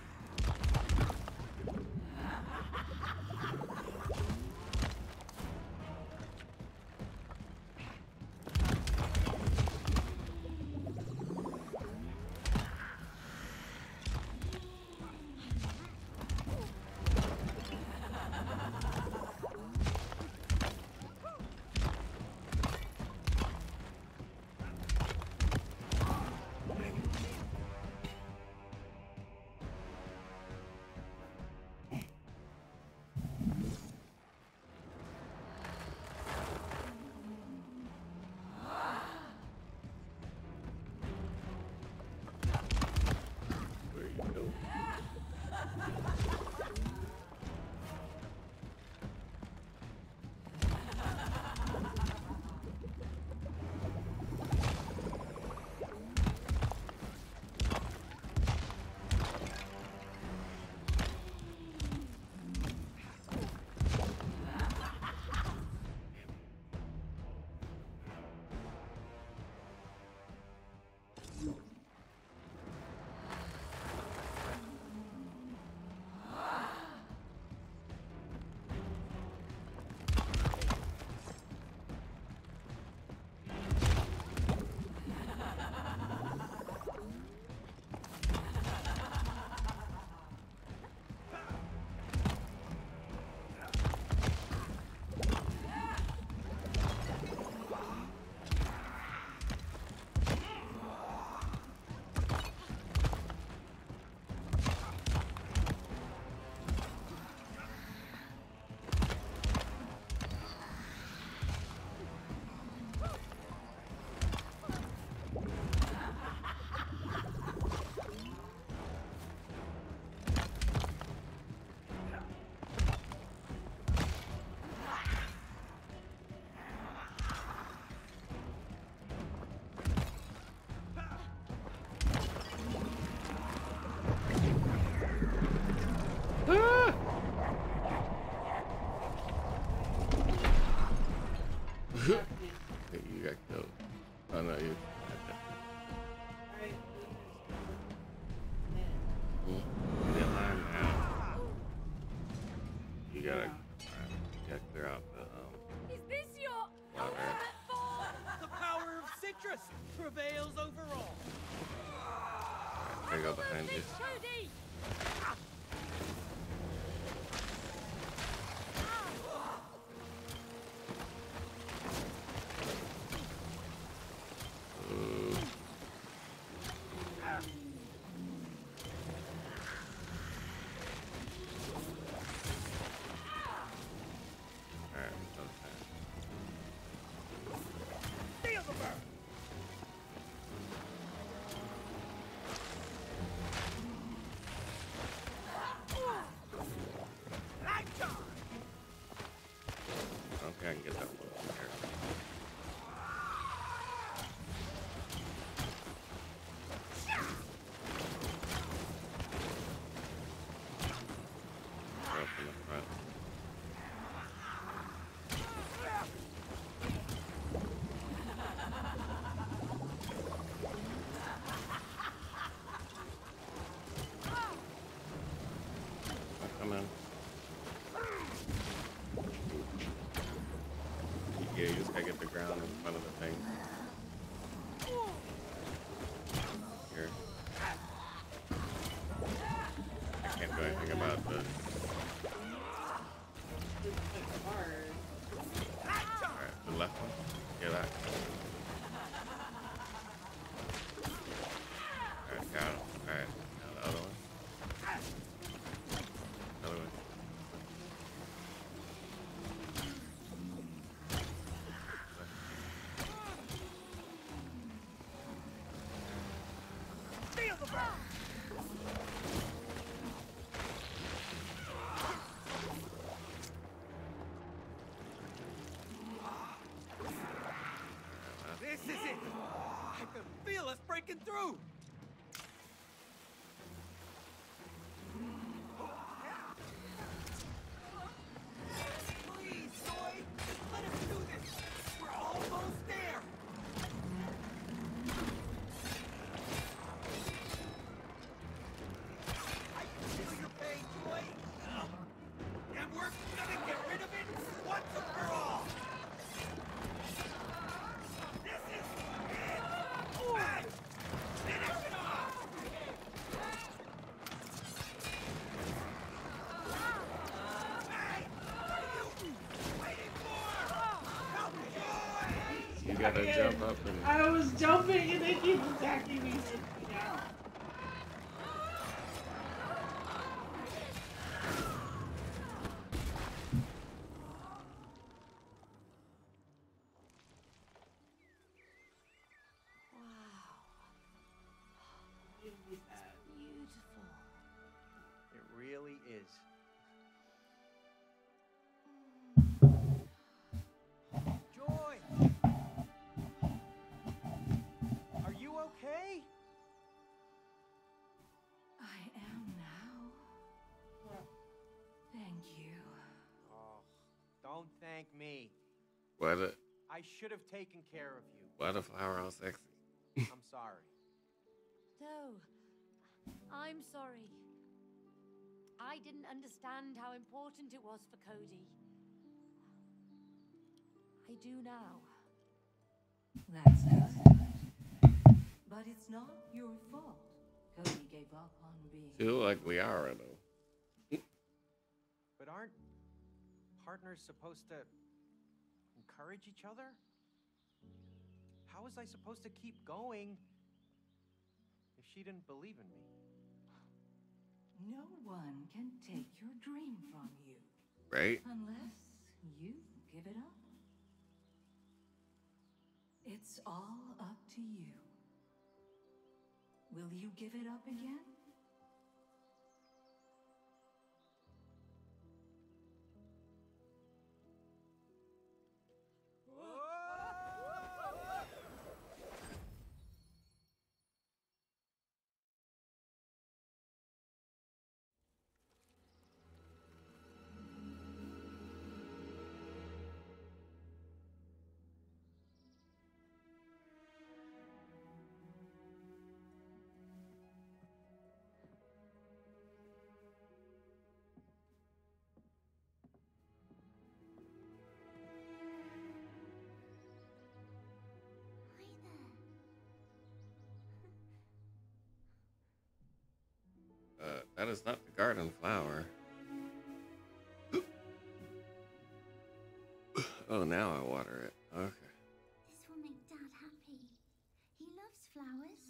Speaker 1: Where you go? You got killed. Oh no, you.
Speaker 2: Alright,
Speaker 1: You didn't line now. You gotta clear out the
Speaker 3: Is this your
Speaker 1: water.
Speaker 3: ultimate form?
Speaker 5: The power of 6 prevails over all.
Speaker 1: There you go behind you.
Speaker 3: Cody!
Speaker 1: Ooh. Alright, okay.
Speaker 5: Feel the burn.
Speaker 1: Okay, I can get that one over here. Right from the front. Come on. Yeah, you just gotta get the ground in front of the thing. Here. I can't do anything about the.
Speaker 2: It's hard.
Speaker 1: Alright, the left one. Yeah, that. Alright, got him. Alright, now the other one. Other one.
Speaker 5: Feel the burn. This is it. I can feel us breaking through. Please, Zoe, let us do this. We're almost there. I can feel your pain, Joy. And we're gonna get rid of it once and for all. This is it. Hey, finish it off. Hey, what are you waiting for? Help, Joy.
Speaker 1: You gotta jump up and.
Speaker 2: I was jumping and they keep attacking me. Yeah.
Speaker 3: Beautiful.
Speaker 5: It really is. Joy! Are you okay?
Speaker 6: I am now. Thank you.
Speaker 5: Oh, don't thank me.
Speaker 1: Why the
Speaker 5: I should have taken care of you.
Speaker 1: why the flower all sexy?
Speaker 5: I'm sorry.
Speaker 3: No, I'm sorry. I didn't understand how important it was for Cody. I do now.
Speaker 6: That's good. But it's not your fault. Cody gave up on being.
Speaker 1: Feel like we are though.
Speaker 5: But aren't partners supposed to encourage each other? How was I supposed to keep going if she didn't believe in me?
Speaker 6: No one can take your dream from you.
Speaker 1: Right?
Speaker 6: Unless you give it up. It's all up to you. Will you give it up again?
Speaker 1: That is not the garden flower. Oh, now I water it. Okay.
Speaker 3: This will make Dad happy. He loves flowers.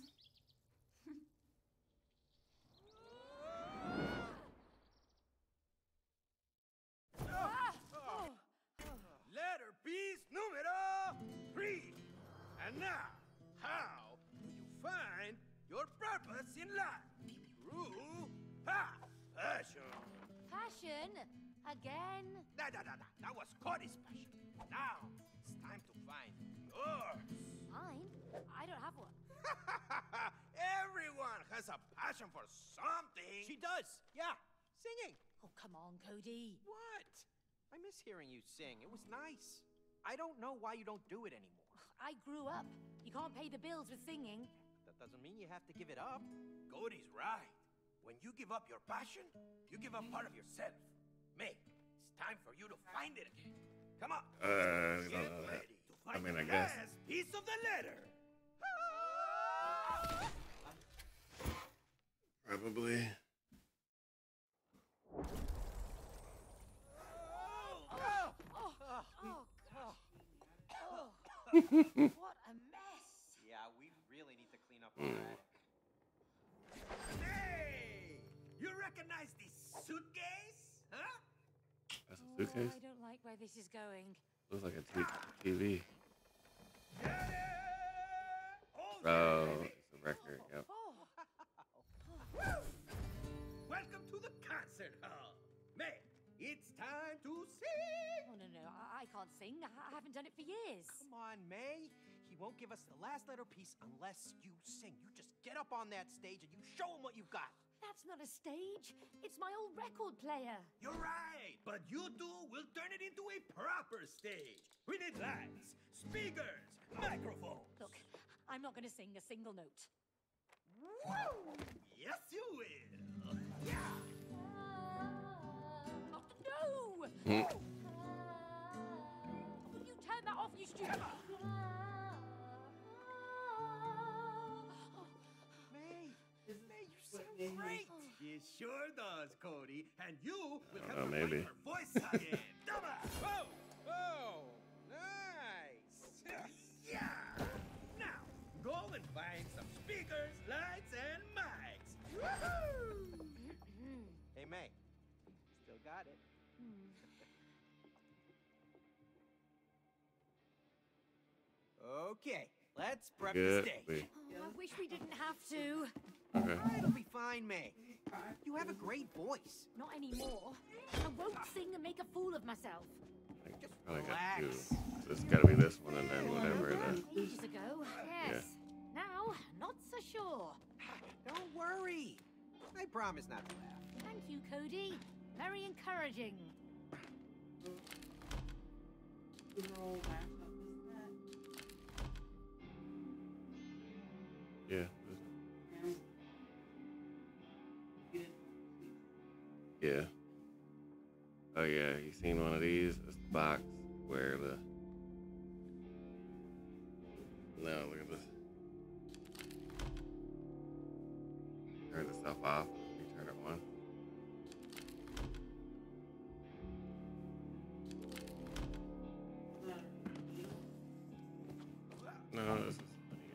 Speaker 5: Letter piece numero 3. And now, how do you find your purpose in life? Through passion.
Speaker 3: Passion? Again?
Speaker 5: That was Cody's passion. Now, it's time to find yours.
Speaker 3: Mine? I don't have one.
Speaker 5: Everyone has a passion for something. She does, yeah. Singing.
Speaker 3: Oh, come on, Cody.
Speaker 5: What? I miss hearing you sing. It was nice. I don't know why you don't do it anymore.
Speaker 3: I grew up. You can't pay the bills with singing.
Speaker 5: That doesn't mean you have to give it up. Cody's right. When you give up your passion, you give up part of yourself. May, it's time for you to find it again. Come on. Get ready to find
Speaker 1: I
Speaker 5: the
Speaker 1: guess.
Speaker 5: last piece of the letter.
Speaker 1: Probably.
Speaker 3: What a mess.
Speaker 5: Yeah, we really need to clean up our attic. Hey! You recognize this suitcase? Huh?
Speaker 1: That's a suitcase?
Speaker 3: Oh, I don't like where this is going.
Speaker 1: Looks like a TV.
Speaker 5: Get it? Hold
Speaker 1: Oh,
Speaker 5: it.
Speaker 1: it's a record. Yep.
Speaker 3: Oh,
Speaker 5: Welcome to the concert hall. May, it's time to sing.
Speaker 3: oh no, I can't sing. I haven't done it for years.
Speaker 5: Come on, May. He won't give us the last letter piece unless you sing. You just get up on that stage and you show him what you've got.
Speaker 3: That's not a stage. It's my old record player.
Speaker 5: You're right, but you two will turn it into a proper stage. We need lights, speakers, microphones.
Speaker 3: Look, I'm not going to sing a single note.
Speaker 5: Woo! Yes, you will. Yeah.
Speaker 3: No!
Speaker 1: Hmm.
Speaker 3: Will you turn that off, you stupid?
Speaker 5: May, you sound great. It sure does, Cody. And you will have to
Speaker 1: maybe.
Speaker 5: find your voice again. Whoa! Oh, nice. Yeah. Now, go and find some speakers, lights, and mics. Woohoo! Hey, May. Still got it. Okay, let's prep the
Speaker 1: Good.
Speaker 5: stage.
Speaker 3: Oh, I wish we didn't have to.
Speaker 1: Okay.
Speaker 5: It'll be fine, May. You have a great voice.
Speaker 3: Not anymore. I won't sing and make a fool of myself.
Speaker 1: I probably got
Speaker 5: Relax.
Speaker 1: two. This gotta be this one and then whatever the.
Speaker 3: Ages ago, yes. Now, not so sure.
Speaker 5: Don't worry. I promise not to laugh.
Speaker 3: Thank you, Cody. Very encouraging.
Speaker 1: Yeah. Yeah. Oh yeah, you seen one of these? It's the box where the. No, look at this. Turn the stuff off. You turn it on. No, this is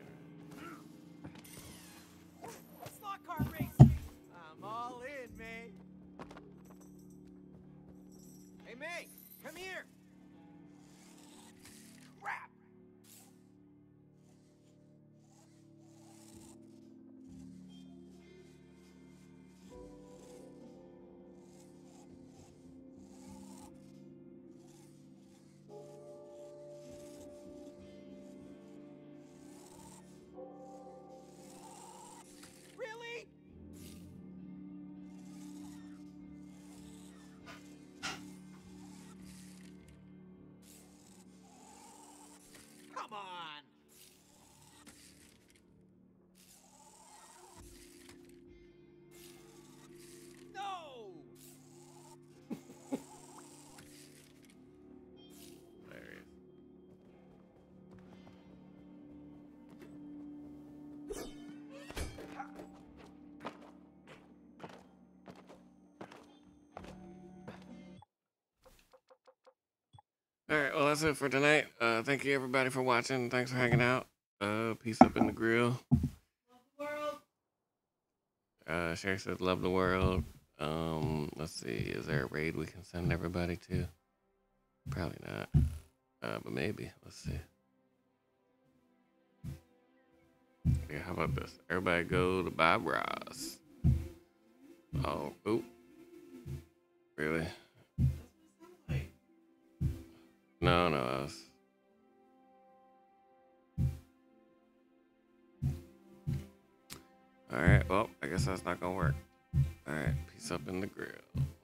Speaker 5: Slot car racing. I'm all in, May. Hey, May, come here. Crap.
Speaker 1: that's it for tonight. Thank you everybody for watching. Thanks for hanging out. Peace up in the grill. Sherry says love the world. Let's see, is there a raid we can send everybody to? Probably not. But maybe. Let's see. Yeah, how about this? Everybody go to Bob Ross. Oh, oop. Really? No, no, I was... Alright, well, I guess that's not gonna work. Alright, peace up in the grill.